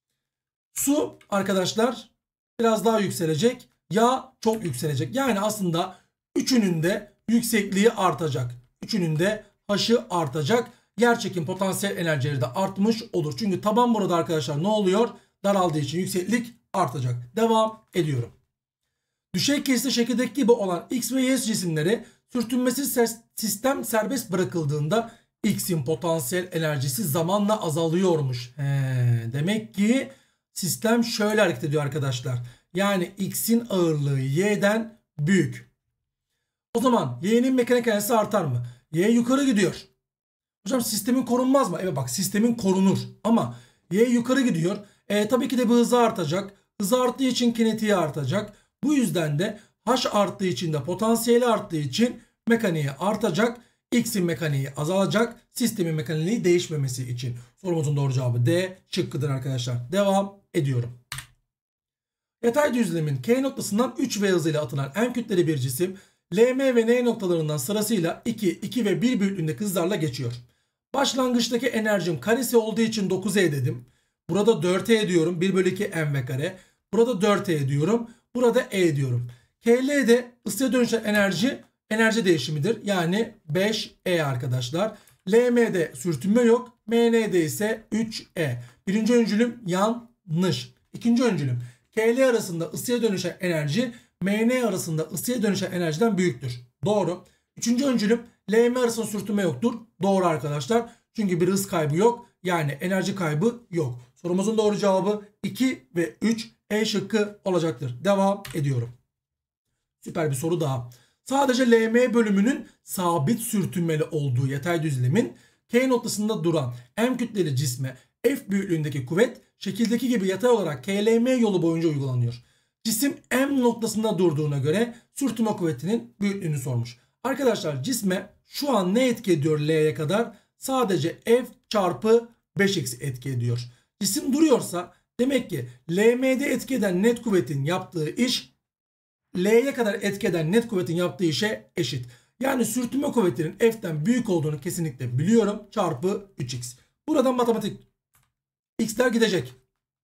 Su arkadaşlar biraz daha yükselecek. Yağ çok yükselecek. Yani aslında üçünün de yüksekliği artacak. Üçünün de haşı artacak. Yerçekim potansiyel enerjileri de artmış olur. Çünkü taban burada arkadaşlar ne oluyor? Daraldığı için yükseklik artacak. Devam ediyorum. Düşey kesiti şekildeki gibi olan X ve Y cisimleri sürtünmesiz sistem serbest bırakıldığında X'in potansiyel enerjisi zamanla azalıyormuş. He, demek ki sistem şöyle hareket ediyor arkadaşlar. Yani X'in ağırlığı Y'den büyük. O zaman Y'nin mekanik enerjisi artar mı? Y yukarı gidiyor. Hocam sistemin korunmaz mı? Evet bak, sistemin korunur. Ama Y yukarı gidiyor. E, tabii ki de bir hızı artacak. Hızı arttığı için kinetiği artacak. Bu yüzden de H arttığı için de potansiyeli arttığı için mekaniği artacak. X'in mekaniği azalacak. Sistemin mekaniği değişmemesi için. Sorumuzun doğru cevabı D şıkkıdır arkadaşlar. Devam ediyorum. Yatay düzlemin K noktasından üç V hızıyla atılan M kütleli bir cisim L, M ve N noktalarından sırasıyla iki, iki ve bir büyüklüğündeki hızlarla geçiyor. Başlangıçtaki enerjim karesi olduğu için dokuz E dedim. Burada dört E diyorum. bir bölü iki M V kare. Burada dört E diyorum. Burada E diyorum. K L'de ısıya dönüşen enerji enerji değişimidir. Yani beş E arkadaşlar. L M'de sürtünme yok. M N'de ise üç E. Birinci öncülüm yanlış. İkinci öncülüm. K L arasında ısıya dönüşen enerji M N arasında ısıya dönüşen enerjiden büyüktür. Doğru. Üçüncü öncülüm L M arasında sürtünme yoktur. Doğru arkadaşlar. Çünkü bir hız kaybı yok. Yani enerji kaybı yok. Sorumuzun doğru cevabı iki ve üç E şıkkı olacaktır. Devam ediyorum. Süper bir soru daha. Sadece L M bölümünün sabit sürtünmeli olduğu yatay düzlemin K noktasında duran M kütleli cisme F büyüklüğündeki kuvvet şekildeki gibi yatay olarak K L M yolu boyunca uygulanıyor. Cisim M noktasında durduğuna göre sürtünme kuvvetinin büyüklüğünü sormuş. Arkadaşlar cisme şu an ne etki ediyor L'ye kadar? Sadece F çarpı beş x etki ediyor. Cisim duruyorsa demek ki L M'de etki eden net kuvvetin yaptığı iş L'ye kadar etki eden net kuvvetin yaptığı işe eşit. Yani sürtünme kuvvetinin F'den büyük olduğunu kesinlikle biliyorum. Çarpı üç x. Buradan matematik. X'ler gidecek.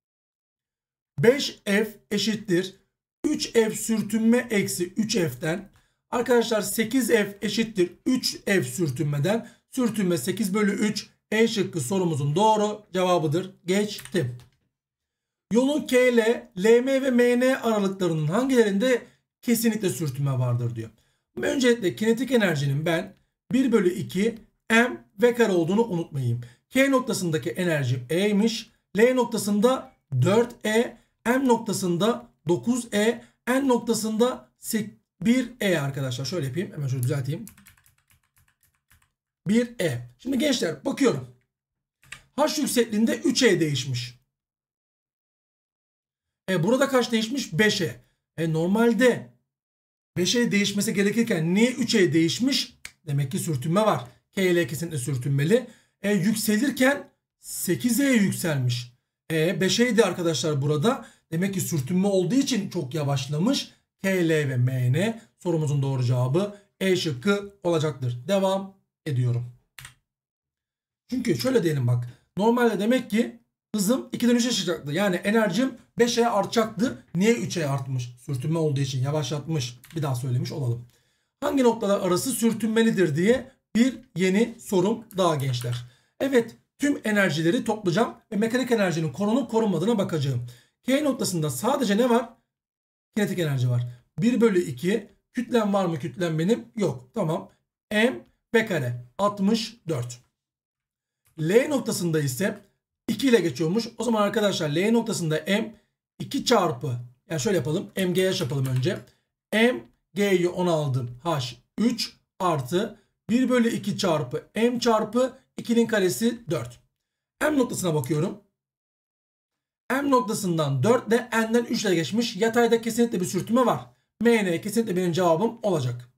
beş F eşittir. üç F sürtünme eksi üç F'den. Arkadaşlar sekiz F eşittir. üç F sürtünmeden. Sürtünme sekiz bölü üç. E şıkkı sorumuzun doğru cevabıdır. Geçtim. Yolun K L, L M ve M N aralıklarının hangilerinde kesinlikle sürtünme vardır diyor. Öncelikle kinetik enerjinin ben bir bölü iki M V kare olduğunu unutmayayım. K noktasındaki enerjim E'ymiş. L noktasında dört E, M noktasında dokuz E, N noktasında bir E arkadaşlar. Şöyle yapayım. Hemen şöyle düzelteyim. bir E. Şimdi gençler bakıyorum. H yüksekliğinde üç E değişmiş. E burada kaç değişmiş? beş E. E normalde beş E değişmesi gerekirken niye üç E değişmiş? Demek ki sürtünme var. K L kesinlikle sürtünmeli. E yükselirken sekiz E yükselmiş. E beş E'ydi arkadaşlar burada. Demek ki sürtünme olduğu için çok yavaşlamış. K L ve M N sorumuzun doğru cevabı E şıkkı olacaktır. Devam ediyorum. Çünkü şöyle diyelim bak. Normalde demek ki hızım ikiden üçe çıkacaktı. Yani enerjim beş E artacaktı. Niye üç E artmış? Sürtünme olduğu için yavaşlatmış. Bir daha söylemiş olalım. Hangi noktalar arası sürtünmelidir diye bir yeni sorum daha gençler. Evet, tüm enerjileri toplayacağım ve mekanik enerjinin korunup korunmadığına bakacağım. K noktasında sadece ne var? Kinetik enerji var. bir bölü iki. Kütlem var mı kütlem benim? Yok. Tamam. M V kare altmış dört. L noktasında ise iki ile geçiyormuş. O zaman arkadaşlar L noktasında M iki çarpı, yani şöyle yapalım. M G H yapalım önce. M G'yi on aldım. H üç artı bir bölü iki çarpı M çarpı ikinin karesi dört. M noktasına bakıyorum. M noktasından dört ile N'den üç ile geçmiş. Yatayda kesinlikle bir sürtünme var. M N kesinlikle benim cevabım olacak.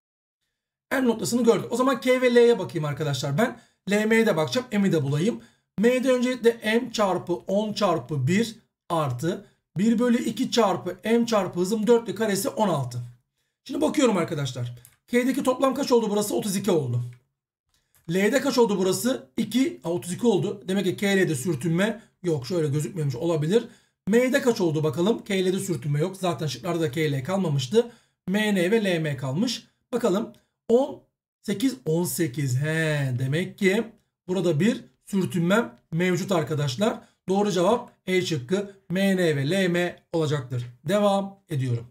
M noktasını gördük. O zaman K ve L'ye bakayım arkadaşlar ben. L M'ye de bakacağım. M'i de bulayım. M'de öncelikle M çarpı on çarpı bir artı bir bölü iki çarpı M çarpı hızım dört ile karesi on altı. Şimdi bakıyorum arkadaşlar. K'deki toplam kaç oldu burası? otuz iki oldu. L'de kaç oldu burası? iki, otuz iki oldu. Demek ki K L'de sürtünme yok. Şöyle gözükmemiş olabilir. M'de kaç oldu bakalım? K L'de sürtünme yok. Zaten şıklarda da K L kalmamıştı. M N ve L M kalmış. Bakalım. on sekiz, on sekiz. He, demek ki burada bir sürtünmem mevcut arkadaşlar. Doğru cevap E şıkkı M N ve L M olacaktır. Devam ediyorum.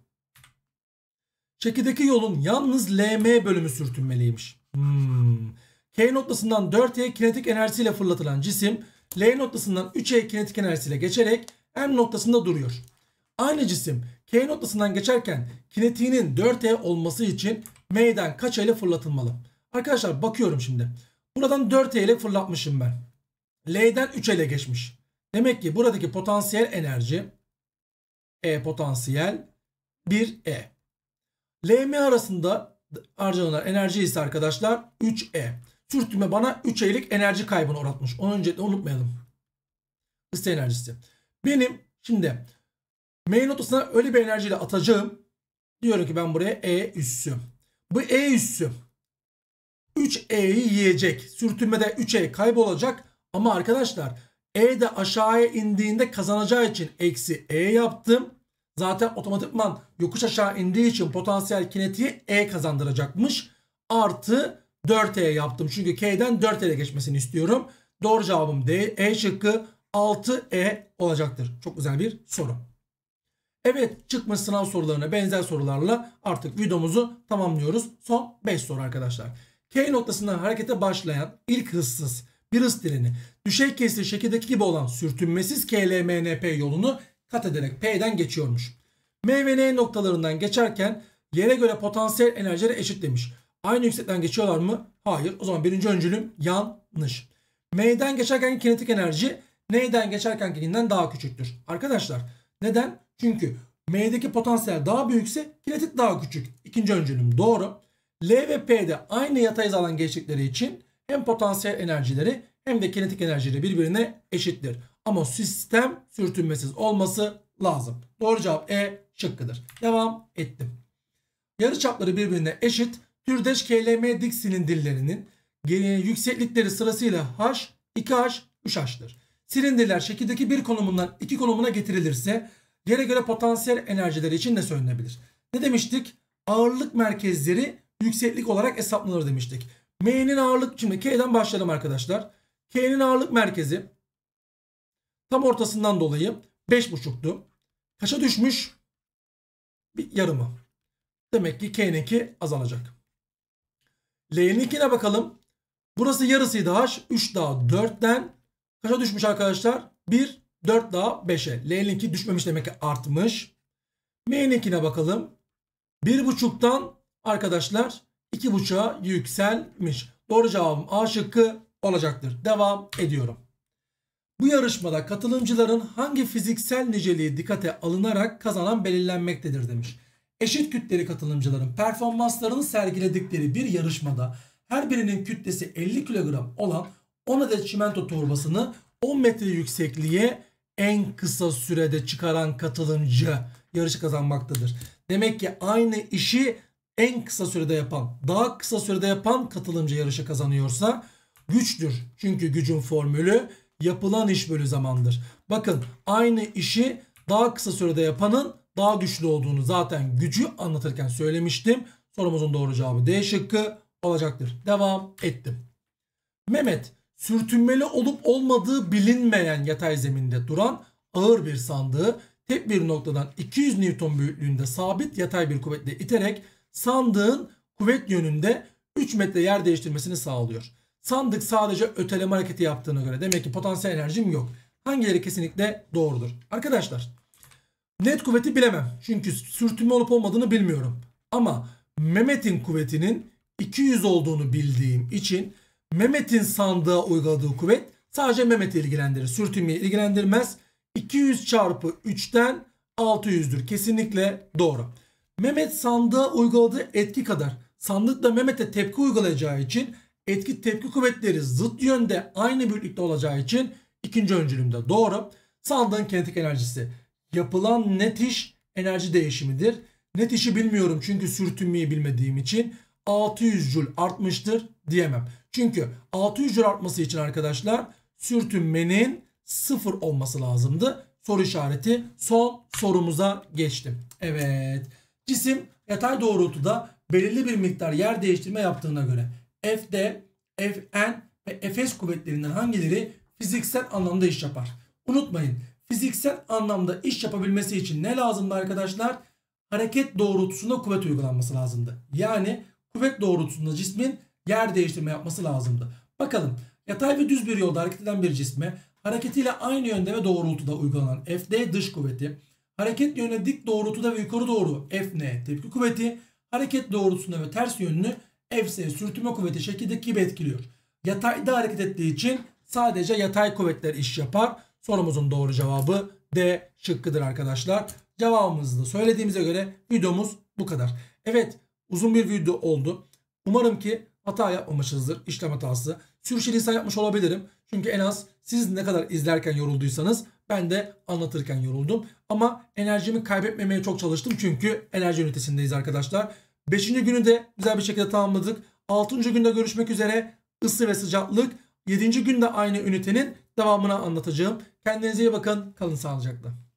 Şekildeki yolun yalnız L M bölümü sürtünmeliymiş. Hmm. K noktasından dört E kinetik enerjisiyle fırlatılan cisim L noktasından üç E kinetik enerjisiyle geçerek M noktasında duruyor. Aynı cisim K noktasından geçerken kinetiğinin dört E olması için M'den kaç E ile fırlatılmalı? Arkadaşlar bakıyorum şimdi. Buradan dört E ile fırlatmışım ben. L'den üç E ile geçmiş. Demek ki buradaki potansiyel enerji E potansiyel bir E. L M arasında harcanan enerji ise arkadaşlar üç E. Sürtünme bana üç E'lik enerji kaybını uğratmış. Onu öncelikle unutmayalım. Isı enerjisi. Benim şimdi M noktasına öyle bir enerjiyle atacağım. Diyorum ki ben buraya E üssü. Bu E üssü üç E'yi yiyecek. Sürtünmede üç E kaybolacak. Ama arkadaşlar E de aşağıya indiğinde kazanacağı için eksi E yaptım. Zaten otomatikman yokuş aşağı indiği için potansiyel kinetiği E kazandıracakmış. Artı dört E yaptım. Çünkü K'den dört E'ye geçmesini istiyorum. Doğru cevabım D. E şıkkı altı E olacaktır. Çok güzel bir soru. Evet, çıkmış sınav sorularına benzer sorularla artık videomuzu tamamlıyoruz. Son beş soru arkadaşlar. K noktasından harekete başlayan ilk hızsız bir hız treni düşey kesri şekildeki gibi olan sürtünmesiz K L M N P yolunu kat ederek P'den geçiyormuş. M ve N noktalarından geçerken yere göre potansiyel enerjileri eşit demiş. Aynı yüksekten geçiyorlar mı? Hayır. O zaman birinci öncülüm yanlış. M'den geçerken kinetik enerji N'den geçerkenkinden daha küçüktür. Arkadaşlar neden? Çünkü M'deki potansiyel daha büyükse kinetik daha küçük. İkinci öncülüm doğru. L ve P'de aynı yatay alan geçtikleri için hem potansiyel enerjileri hem de kinetik enerjileri birbirine eşittir. Ama sistem sürtünmesiz olması lazım. Doğru cevap E şıkkıdır. Devam ettim. Yarıçapları birbirine eşit türdeş K L M dik silindirlerinin yükseklikleri sırasıyla H, iki H, üç H'tır. Silindirler şekildeki bir konumundan iki konumuna getirilirse yere göre potansiyel enerjileri için ne söylenebilir? Ne demiştik? Ağırlık merkezleri yükseklik olarak hesaplanır demiştik. M'nin ağırlık, şimdi K'den başlayalım arkadaşlar. K'nin ağırlık merkezi tam ortasından dolayı beş buçuktu. Kaça düşmüş? Bir yarımı. Demek ki K'ninki azalacak. L'ninkine bakalım. Burası yarısıydı H. üç daha dörtten kaça düşmüş arkadaşlar? bir, dört daha beşe. L'ninki düşmemiş, demek ki artmış. M'ninkine bakalım. bir buçuktan arkadaşlar iki buçuğa yükselmiş. Doğru cevabım A şıkkı olacaktır. Devam ediyorum. Bu yarışmada katılımcıların hangi fiziksel niceliği dikkate alınarak kazanan belirlenmektedir demiş. Eşit kütleli katılımcıların performanslarını sergiledikleri bir yarışmada her birinin kütlesi elli kilogram olan on adet çimento torbasını on metre yüksekliğe en kısa sürede çıkaran katılımcı yarışı kazanmaktadır. Demek ki aynı işi en kısa sürede yapan, daha kısa sürede yapan katılımcı yarışı kazanıyorsa güçtür. Çünkü gücün formülü yapılan iş bölü zamandır. Bakın, aynı işi daha kısa sürede yapanın daha güçlü olduğunu zaten gücü anlatırken söylemiştim. Sorumuzun doğru cevabı D şıkkı olacaktır. Devam ettim. Mehmet sürtünmeli olup olmadığı bilinmeyen yatay zeminde duran ağır bir sandığı tek bir noktadan iki yüz Newton büyüklüğünde sabit yatay bir kuvvetle iterek sandığın kuvvet yönünde üç metre yer değiştirmesini sağlıyor. Sandık sadece öteleme hareketi yaptığına göre demek ki potansiyel enerjim yok. Hangileri kesinlikle doğrudur? Arkadaşlar net kuvveti bilemem. Çünkü sürtünme olup olmadığını bilmiyorum. Ama Mehmet'in kuvvetinin iki yüz olduğunu bildiğim için Mehmet'in sandığa uyguladığı kuvvet sadece Mehmet'i ilgilendirir. Sürtünmeyi ilgilendirmez. iki yüz çarpı üçten altı yüzdür. Kesinlikle doğru. Mehmet sandığa uyguladığı etki kadar sandık da Mehmet'e tepki uygulayacağı için etki tepki kuvvetleri zıt yönde aynı büyüklükte olacağı için ikinci öncülümde doğru. Sandığın kinetik enerjisi yapılan net iş enerji değişimidir. Net işi bilmiyorum çünkü sürtünmeyi bilmediğim için altı yüz Joule artmıştır diyemem. Çünkü altı yüz Joule artması için arkadaşlar sürtünmenin sıfır olması lazımdı. Soru işareti. Son sorumuza geçtim. Evet. Cisim yatay doğrultuda belirli bir miktar yer değiştirme yaptığına göre F'de, Fn ve Fs kuvvetlerinden hangileri fiziksel anlamda iş yapar? Unutmayın, fiziksel anlamda iş yapabilmesi için ne lazımdı arkadaşlar? Hareket doğrultusunda kuvvet uygulanması lazımdı. Yani kuvvet doğrultusunda cismin yer değiştirme yapması lazımdı. Bakalım, yatay ve düz bir yolda hareket eden bir cisme hareketiyle aynı yönde ve doğrultuda uygulanan Fd dış kuvveti, hareket yönüne dik doğrultuda ve yukarı doğru Fn tepki kuvveti, hareket doğrultusunda ve ters yönlü Fs sürtünme kuvveti şekildeki gibi etkiliyor. Yatayda hareket ettiği için sadece yatay kuvvetler iş yapar. Sorumuzun doğru cevabı D şıkkıdır arkadaşlar. Cevabımızı da söylediğimize göre videomuz bu kadar. Evet, uzun bir video oldu. Umarım ki hata yapmamışızdır. İşlem hatası. Sürçülisan yapmış olabilirim. Çünkü en az siz ne kadar izlerken yorulduysanız ben de anlatırken yoruldum. Ama enerjimi kaybetmemeye çok çalıştım. Çünkü enerji ünitesindeyiz arkadaşlar. beşinci günü de güzel bir şekilde tamamladık. altıncı günde görüşmek üzere. Isı ve sıcaklık. yedinci günde aynı ünitenin devamını anlatacağım. Kendinize iyi bakın. Kalın sağlıcakla.